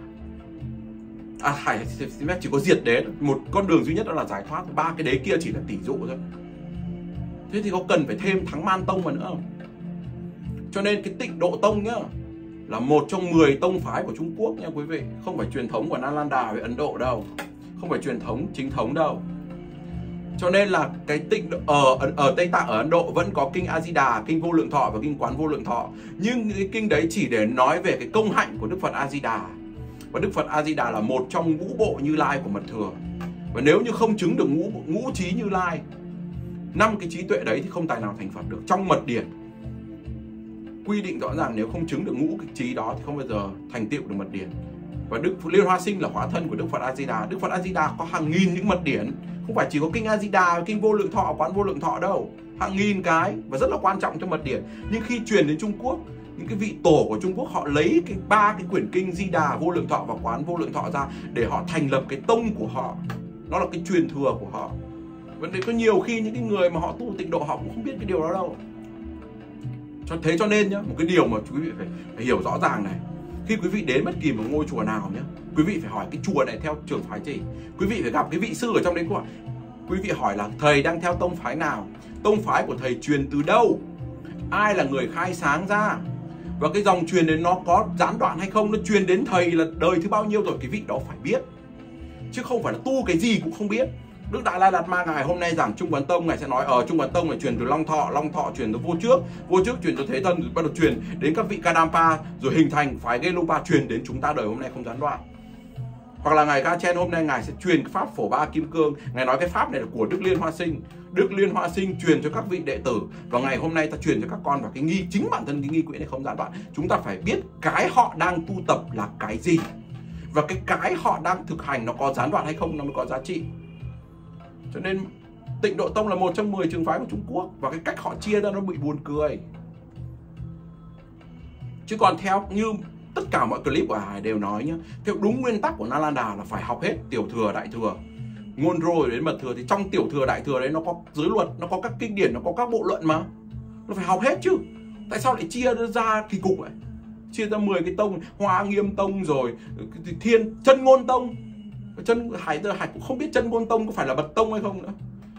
À, phải, chỉ có diệt đế, một con đường duy nhất đó là giải thoát, ba cái đế kia chỉ là tỉ dụ thôi. Thế thì có cần phải thêm Thắng Man Tông mà nữa không? Cho nên cái Tịnh Độ Tông nhá, là một trong mười tông phái của Trung Quốc nha quý vị. Không phải truyền thống của Nalanda với Ấn Độ đâu, không phải truyền thống chính thống đâu. Cho nên là cái tịnh ở ở Tây Tạng, ở Ấn Độ vẫn có kinh A Di Đà, kinh Vô Lượng Thọ và kinh Quán Vô Lượng Thọ. Nhưng cái kinh đấy chỉ để nói về cái công hạnh của Đức Phật A Di Đà. Và Đức Phật A Di Đà là một trong ngũ bộ Như Lai của mật thừa. Và nếu như không chứng được ngũ ngũ trí Như Lai, năm cái trí tuệ đấy thì không tài nào thành Phật được. Trong mật điển quy định rõ ràng nếu không chứng được ngũ cái trí đó thì không bao giờ thành tựu được mật điển. Và Đức Liên Hoa Sinh là hóa thân của Đức Phật A Di Đà. Đức Phật A Di Đà có hàng nghìn những mật điển, không phải chỉ có kinh A Di Đà, kinh Vô Lượng Thọ, Quán Vô Lượng Thọ đâu, hàng nghìn cái và rất là quan trọng trong mật điển. Nhưng khi truyền đến Trung Quốc, những cái vị tổ của Trung Quốc họ lấy cái ba cái quyển kinh Di Đà, Vô Lượng Thọ và Quán Vô Lượng Thọ ra để họ thành lập cái tông của họ, nó là cái truyền thừa của họ. Vấn đề có nhiều khi những cái người mà họ tu tịnh độ họ cũng không biết cái điều đó đâu. Cho thế cho nên nhá, một cái điều mà quý vị phải, phải hiểu rõ ràng này. Khi quý vị đến bất kỳ một ngôi chùa nào nhé, quý vị phải hỏi cái chùa này theo trường phái gì. Quý vị phải gặp cái vị sư ở trong đấy của quý vị hỏi là thầy đang theo tông phái nào, tông phái của thầy truyền từ đâu, ai là người khai sáng ra, và cái dòng truyền đến nó có gián đoạn hay không, nó truyền đến thầy là đời thứ bao nhiêu rồi, cái vị đó phải biết, chứ không phải là tu cái gì cũng không biết. Đức Đại Lai Lạt Ma ngài hôm nay giảng Trung Quán Tông, ngài sẽ nói ở Trung Quán Tông này truyền từ Long Thọ, Long Thọ truyền từ Vô Trước, Vô Trước truyền từ Thế Thân, rồi bắt đầu truyền đến các vị Kadampa, rồi hình thành phái Gelupa truyền đến chúng ta đời hôm nay không gián đoạn. Hoặc là ngài Gachen hôm nay ngài sẽ truyền pháp Phổ Ba Kim Cương, ngài nói cái pháp này là của Đức Liên Hoa Sinh, Đức Liên Hoa Sinh truyền cho các vị đệ tử, và ngày hôm nay ta truyền cho các con, và cái nghi chính bản thân cái nghi quỹ này không gián đoạn. Chúng ta phải biết cái họ đang tu tập là cái gì, và cái cái họ đang thực hành nó có gián đoạn hay không nó mới có giá trị. Cho nên Tịnh Độ Tông là một trong mười trường phái của Trung Quốc, và cái cách họ chia ra nó bị buồn cười. Chứ còn theo như tất cả mọi clip của Hải đều nói nhá, theo đúng nguyên tắc của Nalanda là phải học hết tiểu thừa, đại thừa, ngôn rồi đến mật thừa. Thì trong tiểu thừa, đại thừa đấy nó có giới luật, nó có các kinh điển, nó có các bộ luận mà, nó phải học hết chứ. Tại sao lại chia ra kỳ cục vậy? Chia ra mười cái tông, Hoa Nghiêm Tông, rồi Thiên Chân Ngôn Tông. Chân Hải giờ Hải cũng không biết Chân Ngôn Tông có phải là Bật Tông hay không nữa,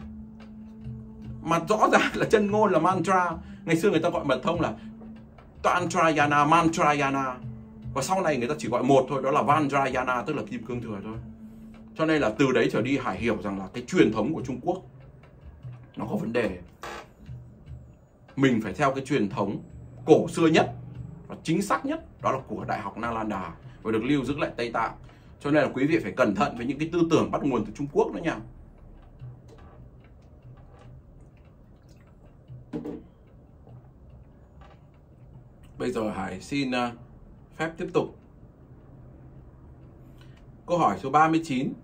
mà rõ ràng là chân ngôn là mantra. Ngày xưa người ta gọi mật thông là Tantrayana, Mantrayana, và sau này người ta chỉ gọi một thôi, đó là Vajrayana, tức là kim cương thừa thôi. Cho nên là từ đấy trở đi Hải hiểu rằng là cái truyền thống của Trung Quốc nó có vấn đề. Mình phải theo cái truyền thống cổ xưa nhất và chính xác nhất, đó là của Đại học Nalanda, và được lưu giữ lại Tây Tạng. Cho nên là quý vị phải cẩn thận với những cái tư tưởng bắt nguồn từ Trung Quốc nữa nha. Bây giờ Hải xin uh, phép tiếp tục. Câu hỏi số ba mươi chín.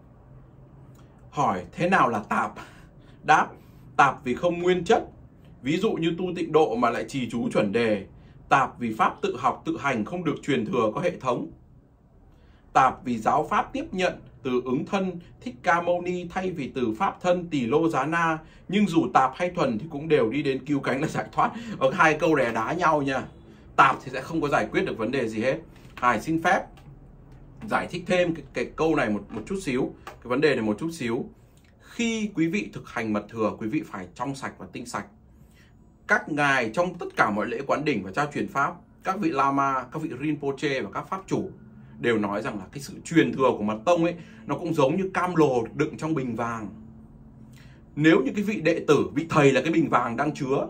Hỏi thế nào là tạp? Đáp: tạp vì không nguyên chất, ví dụ như tu tịnh độ mà lại trì chú chuẩn đề. Tạp vì pháp tự học tự hành không được truyền thừa có hệ thống. Tạp vì giáo pháp tiếp nhận từ ứng thân Thích Ca Mâu Ni thay vì từ pháp thân Tỳ Lô Giá Na, nhưng dù tạp hay thuần thì cũng đều đi đến cứu cánh là giải thoát. Ở hai câu này đá nhau nha. Tạp thì sẽ không có giải quyết được vấn đề gì hết. Hải xin phép giải thích thêm cái, cái câu này một, một chút xíu, cái vấn đề này một chút xíu. Khi quý vị thực hành mật thừa, quý vị phải trong sạch và tinh sạch. Các ngài trong tất cả mọi lễ quán đỉnh và trao truyền pháp, các vị Lama, các vị Rinpoche và các pháp chủ đều nói rằng là cái sự truyền thừa của mật tông ấy nó cũng giống như cam lồ đựng trong bình vàng. Nếu như cái vị đệ tử, vị thầy là cái bình vàng đang chứa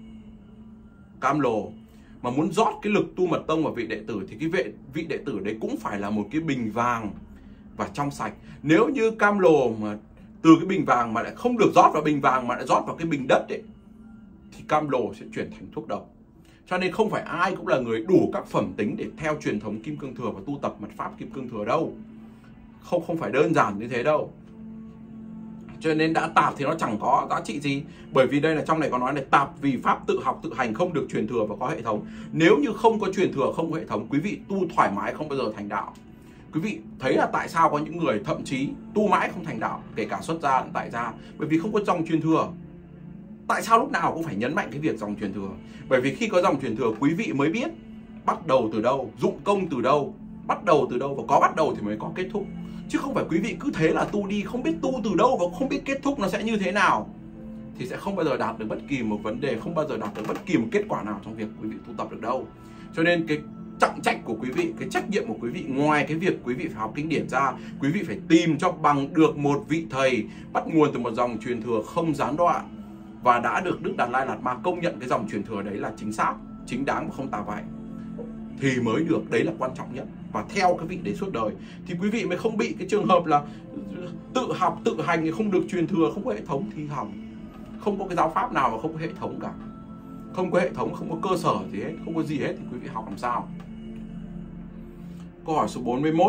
cam lồ, mà muốn rót cái lực tu mật tông vào vị đệ tử thì cái vị, vị đệ tử đấy cũng phải là một cái bình vàng và trong sạch. Nếu như cam lồ mà từ cái bình vàng mà lại không được rót vào bình vàng mà lại rót vào cái bình đất ấy, thì cam lồ sẽ chuyển thành thuốc độc. Cho nên không phải ai cũng là người đủ các phẩm tính để theo truyền thống Kim Cương Thừa và tu tập mật pháp Kim Cương Thừa đâu. Không không phải đơn giản như thế đâu. Cho nên đã tạp thì nó chẳng có giá trị gì. Bởi vì đây là trong này có nói là tạp vì pháp tự học tự hành không được truyền thừa và có hệ thống. Nếu như không có truyền thừa, không có hệ thống, quý vị tu thoải mái không bao giờ thành đạo. Quý vị thấy là tại sao có những người thậm chí tu mãi không thành đạo, kể cả xuất gia tại gia, bởi vì không có dòng truyền thừa. Tại sao lúc nào cũng phải nhấn mạnh cái việc dòng truyền thừa? Bởi vì khi có dòng truyền thừa, quý vị mới biết bắt đầu từ đâu, dụng công từ đâu, bắt đầu từ đâu, và có bắt đầu thì mới có kết thúc. Chứ không phải quý vị cứ thế là tu đi, không biết tu từ đâu và không biết kết thúc nó sẽ như thế nào, thì sẽ không bao giờ đạt được bất kỳ một vấn đề, không bao giờ đạt được bất kỳ một kết quả nào trong việc quý vị tu tập được đâu. Cho nên cái trọng trách của quý vị, cái trách nhiệm của quý vị, ngoài cái việc quý vị phải học kinh điển ra, quý vị phải tìm cho bằng được một vị thầy bắt nguồn từ một dòng truyền thừa không gián đoạn, và đã được Đức Đạt Lai Lạt Ma công nhận cái dòng truyền thừa đấy là chính xác, chính đáng và không tà vậy, thì mới được. Đấy là quan trọng nhất. Và theo cái vị đấy suốt đời thì quý vị mới không bị cái trường hợp là tự học tự hành thì không được truyền thừa, không có hệ thống thì hỏng. Không có cái giáo pháp nào mà không có hệ thống cả. Không có hệ thống, không có cơ sở gì hết, không có gì hết thì quý vị học làm sao? Câu hỏi số bốn mươi mốt.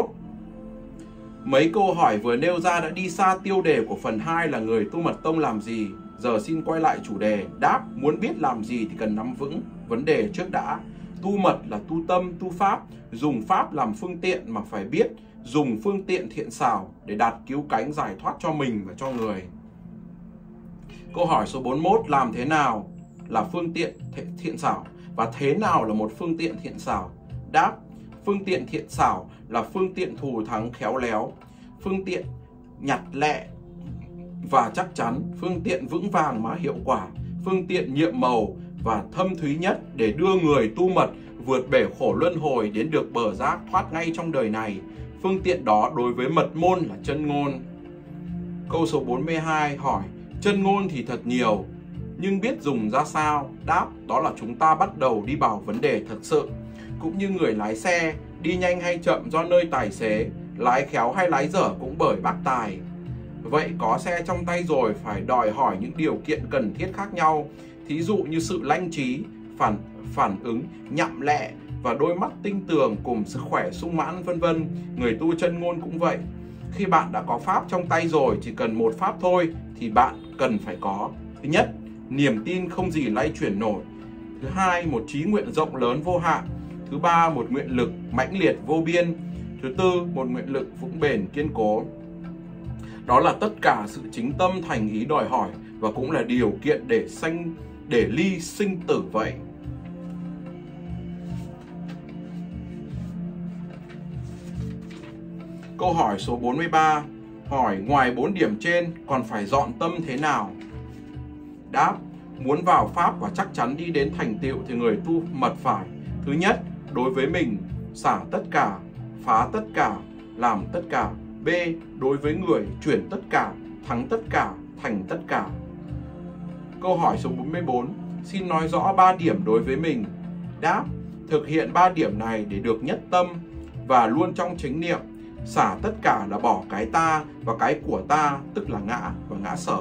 Mấy câu hỏi vừa nêu ra đã đi xa tiêu đề của phần hai là người tu mật tông làm gì. Giờ xin quay lại chủ đề. Đáp: muốn biết làm gì thì cần nắm vững vấn đề trước đã. Tu mật là tu tâm, tu pháp, dùng pháp làm phương tiện mà phải biết dùng phương tiện thiện xảo để đạt cứu cánh giải thoát cho mình và cho người. Câu hỏi số bốn mươi mốt, làm thế nào là phương tiện thiện xảo và thế nào là một phương tiện thiện xảo? Đáp, phương tiện thiện xảo là phương tiện thù thắng khéo léo, phương tiện nhặt lẹ và chắc chắn, phương tiện vững vàng mà hiệu quả, phương tiện nhiệm màu và thâm thúy nhất để đưa người tu mật vượt bể khổ luân hồi đến được bờ giác thoát ngay trong đời này. Phương tiện đó đối với mật môn là chân ngôn. Câu số bốn mươi hai hỏi, chân ngôn thì thật nhiều, nhưng biết dùng ra sao? Đáp, đó là chúng ta bắt đầu đi vào vấn đề thật sự. Cũng như người lái xe, đi nhanh hay chậm do nơi tài xế, lái khéo hay lái dở cũng bởi bác tài. Vậy có xe trong tay rồi phải đòi hỏi những điều kiện cần thiết khác nhau, thí dụ như sự lanh trí, phản, phản ứng, nhặm lẹ và đôi mắt tinh tường cùng sức khỏe sung mãn vân vân. Người tu chân ngôn cũng vậy. Khi bạn đã có pháp trong tay rồi, chỉ cần một pháp thôi thì bạn cần phải có. Thứ nhất, niềm tin không gì lay chuyển nổi. Thứ hai, một trí nguyện rộng lớn vô hạn. Thứ ba, một nguyện lực mãnh liệt vô biên. Thứ tư, một nguyện lực vững bền kiên cố. Đó là tất cả sự chính tâm thành ý đòi hỏi và cũng là điều kiện để sanh để ly sinh tử vậy. Câu hỏi số bốn mươi ba hỏi, ngoài bốn điểm trên còn phải dọn tâm thế nào? Đáp, muốn vào pháp và chắc chắn đi đến thành tựu thì người tu mật phải: thứ nhất, đối với mình xả tất cả, phá tất cả, làm tất cả. B, đối với người chuyển tất cả, thắng tất cả, thành tất cả. Câu hỏi số bốn mươi bốn, xin nói rõ ba điểm đối với mình. Đáp, thực hiện ba điểm này để được nhất tâm và luôn trong chánh niệm. Xả tất cả là bỏ cái ta và cái của ta, tức là ngã và ngã sở.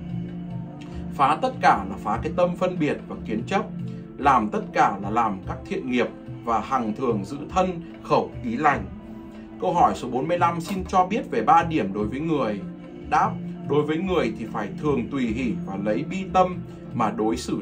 Phá tất cả là phá cái tâm phân biệt và kiến chấp. Làm tất cả là làm các thiện nghiệp và hằng thường giữ thân, khẩu, ý lành. Câu hỏi số bốn mươi lăm, xin cho biết về ba điểm đối với người. Đáp, đối với người thì phải thường tùy hỷ và lấy bi tâm mà đối xử.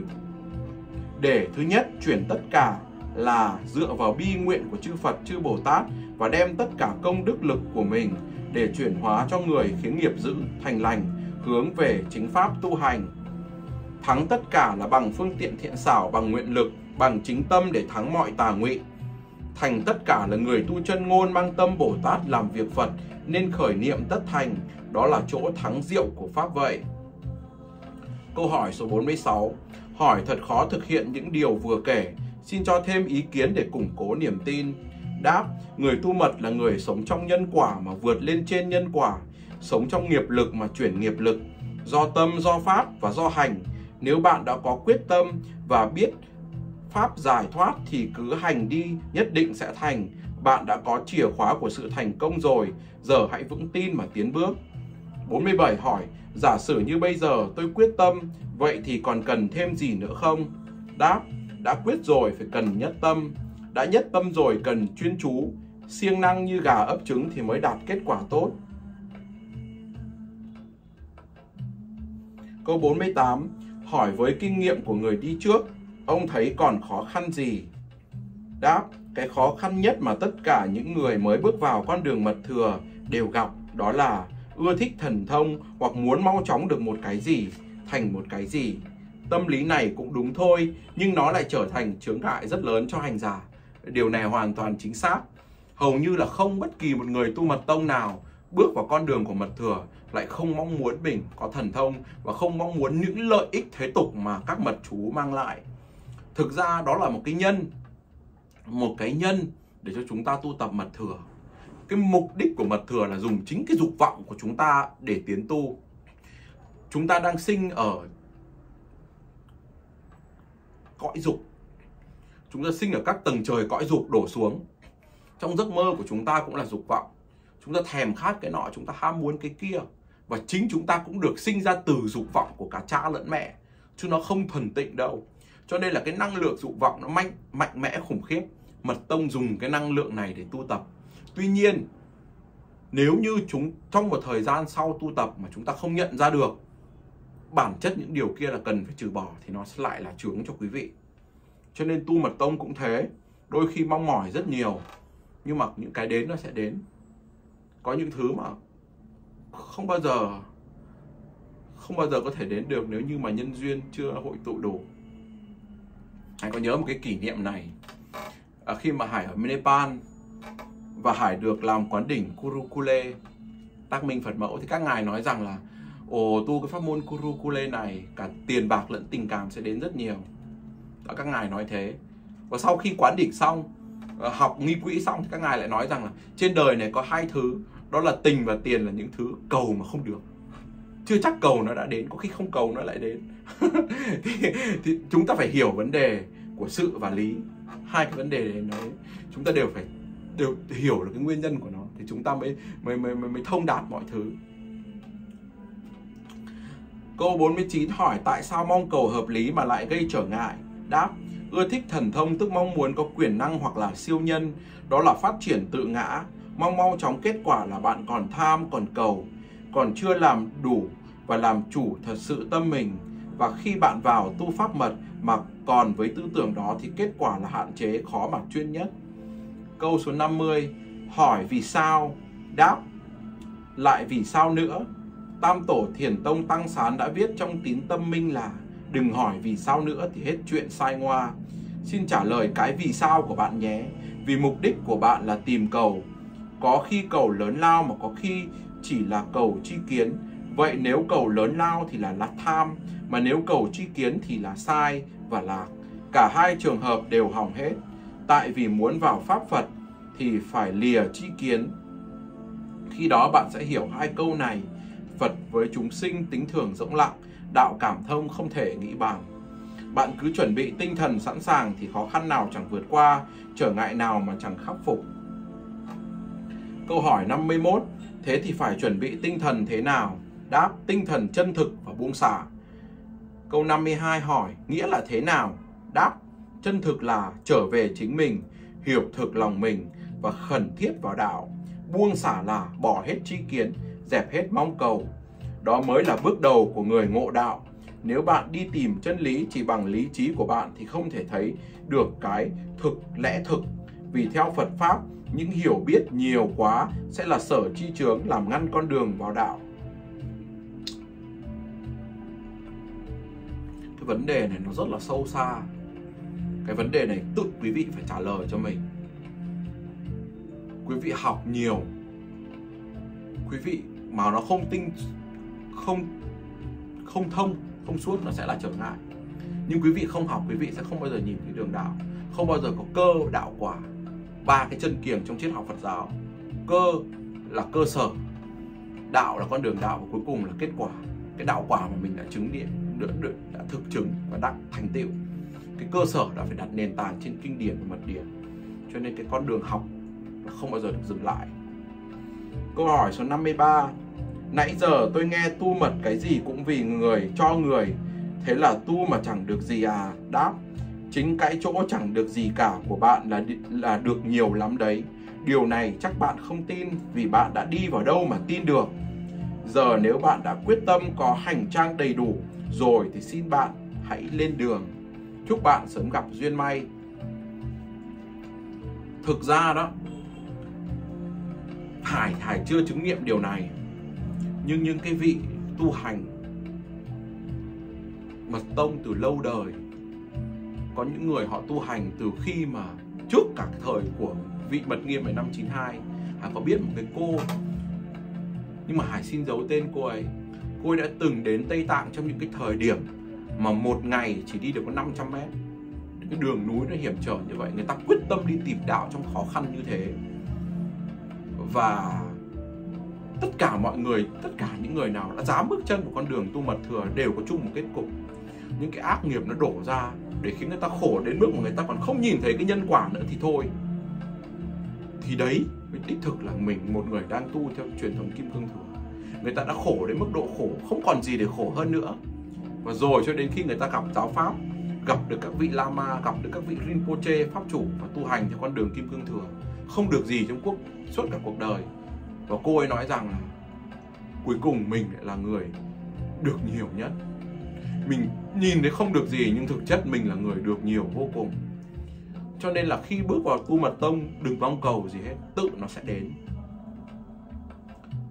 Để thứ nhất, chuyển tất cả là dựa vào bi nguyện của chư Phật, chư Bồ Tát và đem tất cả công đức lực của mình để chuyển hóa cho người khiến nghiệp dữ thành lành, hướng về chính pháp tu hành. Thắng tất cả là bằng phương tiện thiện xảo, bằng nguyện lực, bằng chính tâm để thắng mọi tà ngụy. Thành tất cả là người tu chân ngôn mang tâm Bồ Tát làm việc Phật nên khởi niệm tất thành, đó là chỗ thắng diệu của pháp vậy. Câu hỏi số bốn mươi sáu hỏi, thật khó thực hiện những điều vừa kể, xin cho thêm ý kiến để củng cố niềm tin. Đáp, người tu mật là người sống trong nhân quả mà vượt lên trên nhân quả, sống trong nghiệp lực mà chuyển nghiệp lực, do tâm, do pháp và do hành. Nếu bạn đã có quyết tâm và biết pháp giải thoát thì cứ hành đi, nhất định sẽ thành. Bạn đã có chìa khóa của sự thành công rồi, giờ hãy vững tin mà tiến bước. bốn mươi bảy hỏi, giả sử như bây giờ tôi quyết tâm, vậy thì còn cần thêm gì nữa không? Đáp, đã quyết rồi phải cần nhất tâm. Đã nhất tâm rồi cần chuyên chú, siêng năng như gà ấp trứng thì mới đạt kết quả tốt. Câu bốn mươi tám hỏi, với kinh nghiệm của người đi trước, ông thấy còn khó khăn gì? Đáp, cái khó khăn nhất mà tất cả những người mới bước vào con đường mật thừa đều gặp, đó là ưa thích thần thông hoặc muốn mau chóng được một cái gì, thành một cái gì. Tâm lý này cũng đúng thôi, nhưng nó lại trở thành chướng ngại rất lớn cho hành giả. Điều này hoàn toàn chính xác. Hầu như là không bất kỳ một người tu mật tông nào bước vào con đường của mật thừa lại không mong muốn mình có thần thông và không mong muốn những lợi ích thế tục mà các mật chú mang lại. Thực ra đó là một cái nhân, một cái nhân để cho chúng ta tu tập mật thừa. Cái mục đích của mật thừa là dùng chính cái dục vọng của chúng ta để tiến tu. Chúng ta đang sinh ở cõi dục. Chúng ta sinh ở các tầng trời cõi dục đổ xuống. Trong giấc mơ của chúng ta cũng là dục vọng. Chúng ta thèm khát cái nọ, chúng ta ham muốn cái kia. Và chính chúng ta cũng được sinh ra từ dục vọng của cả cha lẫn mẹ, chứ nó không thuần tịnh đâu. Cho nên là cái năng lượng dục vọng nó mạnh, mạnh mẽ khủng khiếp. Mật tông dùng cái năng lượng này để tu tập. Tuy nhiên, nếu như chúng trong một thời gian sau tu tập mà chúng ta không nhận ra được bản chất những điều kia là cần phải trừ bỏ, thì nó sẽ lại là chướng cho quý vị. Cho nên tu mật tông cũng thế. Đôi khi mong mỏi rất nhiều, nhưng mà những cái đến nó sẽ đến. Có những thứ mà không bao giờ không bao giờ có thể đến được nếu như mà nhân duyên chưa hội tụ đủ. Hải có nhớ một cái kỷ niệm này, à, khi mà Hải ở Nepal và Hải được làm quán đỉnh Kurukule, tác minh Phật mẫu, thì các ngài nói rằng là ồ, tu cái pháp môn Kurukule này cả tiền bạc lẫn tình cảm sẽ đến rất nhiều. Đó, các ngài nói thế. Và sau khi quán đỉnh xong, học nghi quỹ xong, thì các ngài lại nói rằng là trên đời này có hai thứ, đó là tình và tiền, là những thứ cầu mà không được. Chưa chắc cầu nó đã đến, có khi không cầu nó lại đến. thì, thì chúng ta phải hiểu vấn đề của sự và lý. Hai cái vấn đề này nó, chúng ta đều phải đều hiểu được cái nguyên nhân của nó, thì chúng ta mới mới mới mới, mới thông đạt mọi thứ. Câu bốn mươi chín hỏi tại sao mong cầu hợp lý mà lại gây trở ngại? Đáp: ưa thích thần thông tức mong muốn có quyền năng hoặc là siêu nhân, đó là phát triển tự ngã. Mong mau chóng kết quả là bạn còn tham, còn cầu, còn chưa làm đủ và làm chủ thật sự tâm mình. Và khi bạn vào tu pháp mật mà còn với tư tưởng đó thì kết quả là hạn chế, khó mà chuyên nhất. Câu số năm mươi hỏi vì sao? Đáp: lại vì sao nữa? Tam tổ Thiền Tông Tăng Sán đã viết trong Tín Tâm Minh là đừng hỏi vì sao nữa thì hết chuyện sai ngoa. Xin trả lời cái vì sao của bạn nhé. Vì mục đích của bạn là tìm cầu. Có khi cầu lớn lao mà có khi chỉ là cầu chi kiến. Vậy nếu cầu lớn lao thì là lạc tham, mà nếu cầu chi kiến thì là sai và lạc. Cả hai trường hợp đều hỏng hết. Tại vì muốn vào Pháp Phật thì phải lìa chi kiến. Khi đó bạn sẽ hiểu hai câu này: Phật với chúng sinh tính thường rỗng lặng, đạo cảm thông không thể nghĩ bàn. Bạn cứ chuẩn bị tinh thần sẵn sàng thì khó khăn nào chẳng vượt qua, trở ngại nào mà chẳng khắc phục. Câu hỏi năm mươi mốt. Thế thì phải chuẩn bị tinh thần thế nào? Đáp: tinh thần chân thực và buông xả. Câu năm mươi hai hỏi nghĩa là thế nào? Đáp: chân thực là trở về chính mình, hiểu thực lòng mình và khẩn thiết vào đạo. Buông xả là bỏ hết tri kiến, dẹp hết mong cầu. Đó mới là bước đầu của người ngộ đạo. Nếu bạn đi tìm chân lý chỉ bằng lý trí của bạn thì không thể thấy được cái thực lẽ thực. Vì theo Phật Pháp, những hiểu biết nhiều quá sẽ là sở chi chướng làm ngăn con đường vào đạo. Cái vấn đề này nó rất là sâu xa. Cái vấn đề này tự quý vị phải trả lời cho mình. Quý vị học nhiều, quý vị mà nó không tinh, không không thông, không suốt, nó sẽ là trở ngại. Nhưng quý vị không học, quý vị sẽ không bao giờ nhìn thấy đường đạo, không bao giờ có cơ đạo quả. Ba cái chân kiềng trong triết học Phật giáo: cơ là cơ sở, đạo là con đường đạo, và cuối cùng là kết quả. Cái đạo quả mà mình đã chứng nghiệm, đã, đã thực chứng và đã thành tựu. Cái cơ sở đã phải đặt nền tảng trên kinh điển và mật điển. Cho nên cái con đường học là không bao giờ được dừng lại. Câu hỏi số năm mươi ba. Nãy giờ tôi nghe tu mật cái gì cũng vì người, cho người, thế là tu mà chẳng được gì à? Đáp: chính cái chỗ chẳng được gì cả của bạn là, là được nhiều lắm đấy. Điều này chắc bạn không tin vì bạn đã đi vào đâu mà tin được. Giờ nếu bạn đã quyết tâm có hành trang đầy đủ rồi thì xin bạn hãy lên đường. Chúc bạn sớm gặp duyên may. Thực ra đó, Hải, Hải chưa chứng nghiệm điều này. Nhưng những cái vị tu hành mật tông từ lâu đời, có những người họ tu hành từ khi mà trước cả cái thời của vị Mật Nghiêm ở năm chín hai. Hải có biết một cái cô, nhưng mà Hải xin giấu tên cô ấy. Cô ấy đã từng đến Tây Tạng trong những cái thời điểm mà một ngày chỉ đi được có năm trăm mét. Cái đường núi nó hiểm trở như vậy, người ta quyết tâm đi tìm đạo trong khó khăn như thế. Và tất cả mọi người, tất cả những người nào đã dám bước chân vào con đường tu mật thừa đều có chung một kết cục. Những cái ác nghiệp nó đổ ra để khiến người ta khổ đến mức mà người ta còn không nhìn thấy cái nhân quả nữa thì thôi. Thì đấy mới đích thực là mình, một người đang tu theo truyền thống Kim Cương Thừa. Người ta đã khổ đến mức độ khổ không còn gì để khổ hơn nữa. Và rồi cho đến khi người ta gặp giáo pháp, gặp được các vị Lama, gặp được các vị Rinpoche, pháp chủ và tu hành theo con đường Kim Cương Thừa, không được gì trong cuộc suốt cả cuộc đời. Và cô ấy nói rằng là cuối cùng mình lại là người được nhiều nhất. Mình nhìn thấy không được gì nhưng thực chất mình là người được nhiều vô cùng. Cho nên là khi bước vào tu mật tông đừng mong cầu gì hết, tự nó sẽ đến.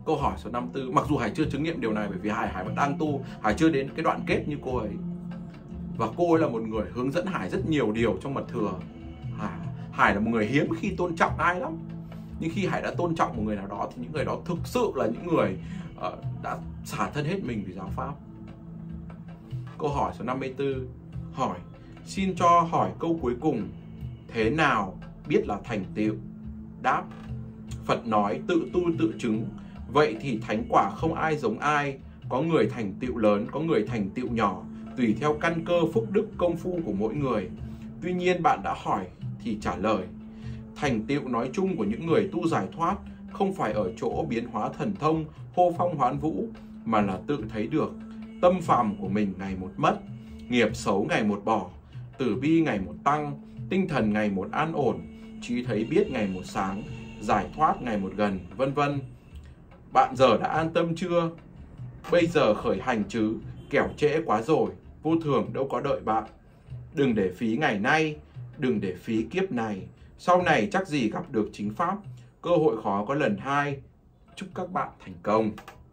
Câu hỏi số năm mươi tư, mặc dù Hải chưa chứng nghiệm điều này bởi vì Hải Hải vẫn đang tu, Hải chưa đến cái đoạn kết như cô ấy. Và cô ấy là một người hướng dẫn Hải rất nhiều điều trong mật thừa. Hải, Hải là một người hiếm khi tôn trọng ai lắm. Nhưng khi Hải đã tôn trọng một người nào đó thì những người đó thực sự là những người uh, đã xả thân hết mình vì giáo pháp. Câu hỏi số năm mươi tư, hỏi, xin cho hỏi câu cuối cùng, thế nào biết là thành tựu? Đáp, Phật nói tự tu tự chứng, vậy thì thánh quả không ai giống ai, có người thành tựu lớn, có người thành tựu nhỏ, tùy theo căn cơ phúc đức công phu của mỗi người. Tuy nhiên bạn đã hỏi thì trả lời, thành tựu nói chung của những người tu giải thoát không phải ở chỗ biến hóa thần thông, hô phong hoán vũ, mà là tự thấy được tâm phàm của mình ngày một mất, nghiệp xấu ngày một bỏ, từ bi ngày một tăng, tinh thần ngày một an ổn, trí thấy biết ngày một sáng, giải thoát ngày một gần, vân vân. Bạn giờ đã an tâm chưa? Bây giờ khởi hành chứ, kẻo trễ quá rồi, vô thường đâu có đợi bạn. Đừng để phí ngày nay, đừng để phí kiếp này, sau này chắc gì gặp được chính pháp, cơ hội khó có lần hai. Chúc các bạn thành công.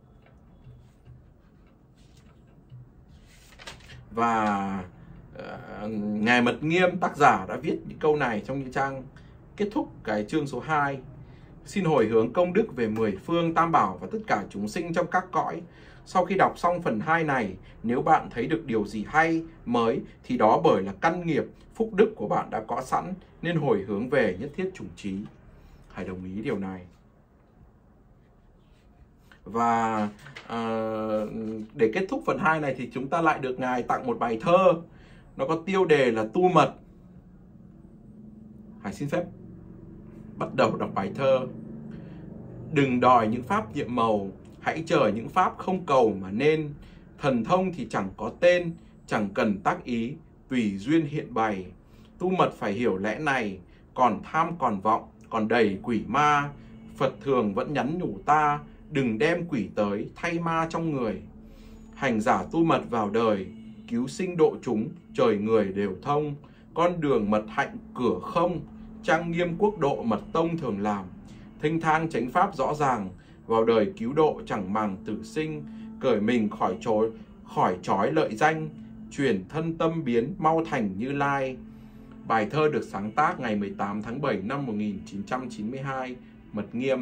Và uh, Ngài Mật Nghiêm, tác giả đã viết những câu này trong những trang kết thúc cái chương số hai. Xin hồi hướng công đức về mười phương tam bảo và tất cả chúng sinh trong các cõi. Sau khi đọc xong phần hai này, nếu bạn thấy được điều gì hay, mới, thì đó bởi là căn nghiệp, phúc đức của bạn đã có sẵn, nên hồi hướng về nhất thiết chủng trí. Hãy đồng ý điều này. Và uh, để kết thúc phần hai này thì chúng ta lại được Ngài tặng một bài thơ. Nó có tiêu đề là Tu Mật. Hải xin phép bắt đầu đọc bài thơ. Đừng đòi những pháp nhiệm màu, hãy chờ những pháp không cầu mà nên. Thần thông thì chẳng có tên, chẳng cần tác ý, tùy duyên hiện bày. Tu mật phải hiểu lẽ này, còn tham còn vọng, còn đầy quỷ ma. Phật thường vẫn nhắn nhủ ta, đừng đem quỷ tới thay ma trong người. Hành giả tu mật vào đời, cứu sinh độ chúng, trời người đều thông. Con đường mật hạnh cửa không, trang nghiêm quốc độ mật tông thường làm. Thênh thang chánh pháp rõ ràng, vào đời cứu độ chẳng màng tử sinh. Cởi mình khỏi chối, khỏi trói lợi danh, chuyển thân tâm biến mau thành Như Lai. Bài thơ được sáng tác ngày mười tám tháng bảy năm một nghìn chín trăm chín mươi hai, Mật Nghiêm.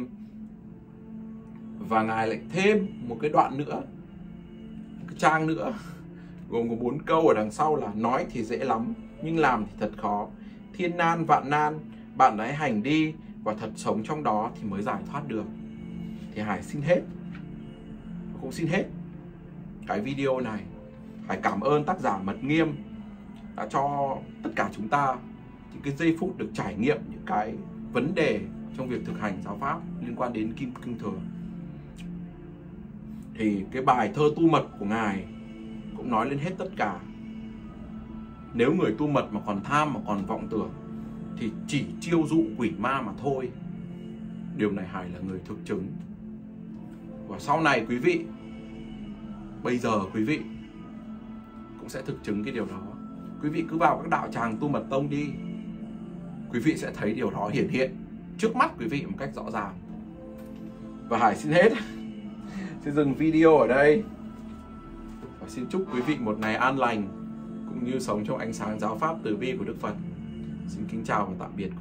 Và Ngài lại thêm một cái đoạn nữa, cái trang nữa, gồm có bốn câu ở đằng sau là: nói thì dễ lắm, nhưng làm thì thật khó. Thiên nan vạn nan, bạn hãy hành đi, và thật sống trong đó thì mới giải thoát được. Thì Hải xin hết, cũng xin hết cái video này. Hải cảm ơn tác giả Mật Nghiêm đã cho tất cả chúng ta những cái giây phút được trải nghiệm những cái vấn đề trong việc thực hành giáo pháp liên quan đến Kim Cương Thừa. Thì cái bài thơ tu mật của Ngài cũng nói lên hết tất cả. Nếu người tu mật mà còn tham, mà còn vọng tưởng thì chỉ chiêu dụ quỷ ma mà thôi. Điều này Hải là người thực chứng. Và sau này quý vị, bây giờ quý vị cũng sẽ thực chứng cái điều đó. Quý vị cứ vào các đạo tràng tu mật tông đi, quý vị sẽ thấy điều đó hiển hiện trước mắt quý vị một cách rõ ràng. Và Hải xin hết, xin dừng video ở đây. Và xin chúc quý vị một ngày an lành, cũng như sống trong ánh sáng giáo pháp từ bi của Đức Phật. Xin kính chào và tạm biệt.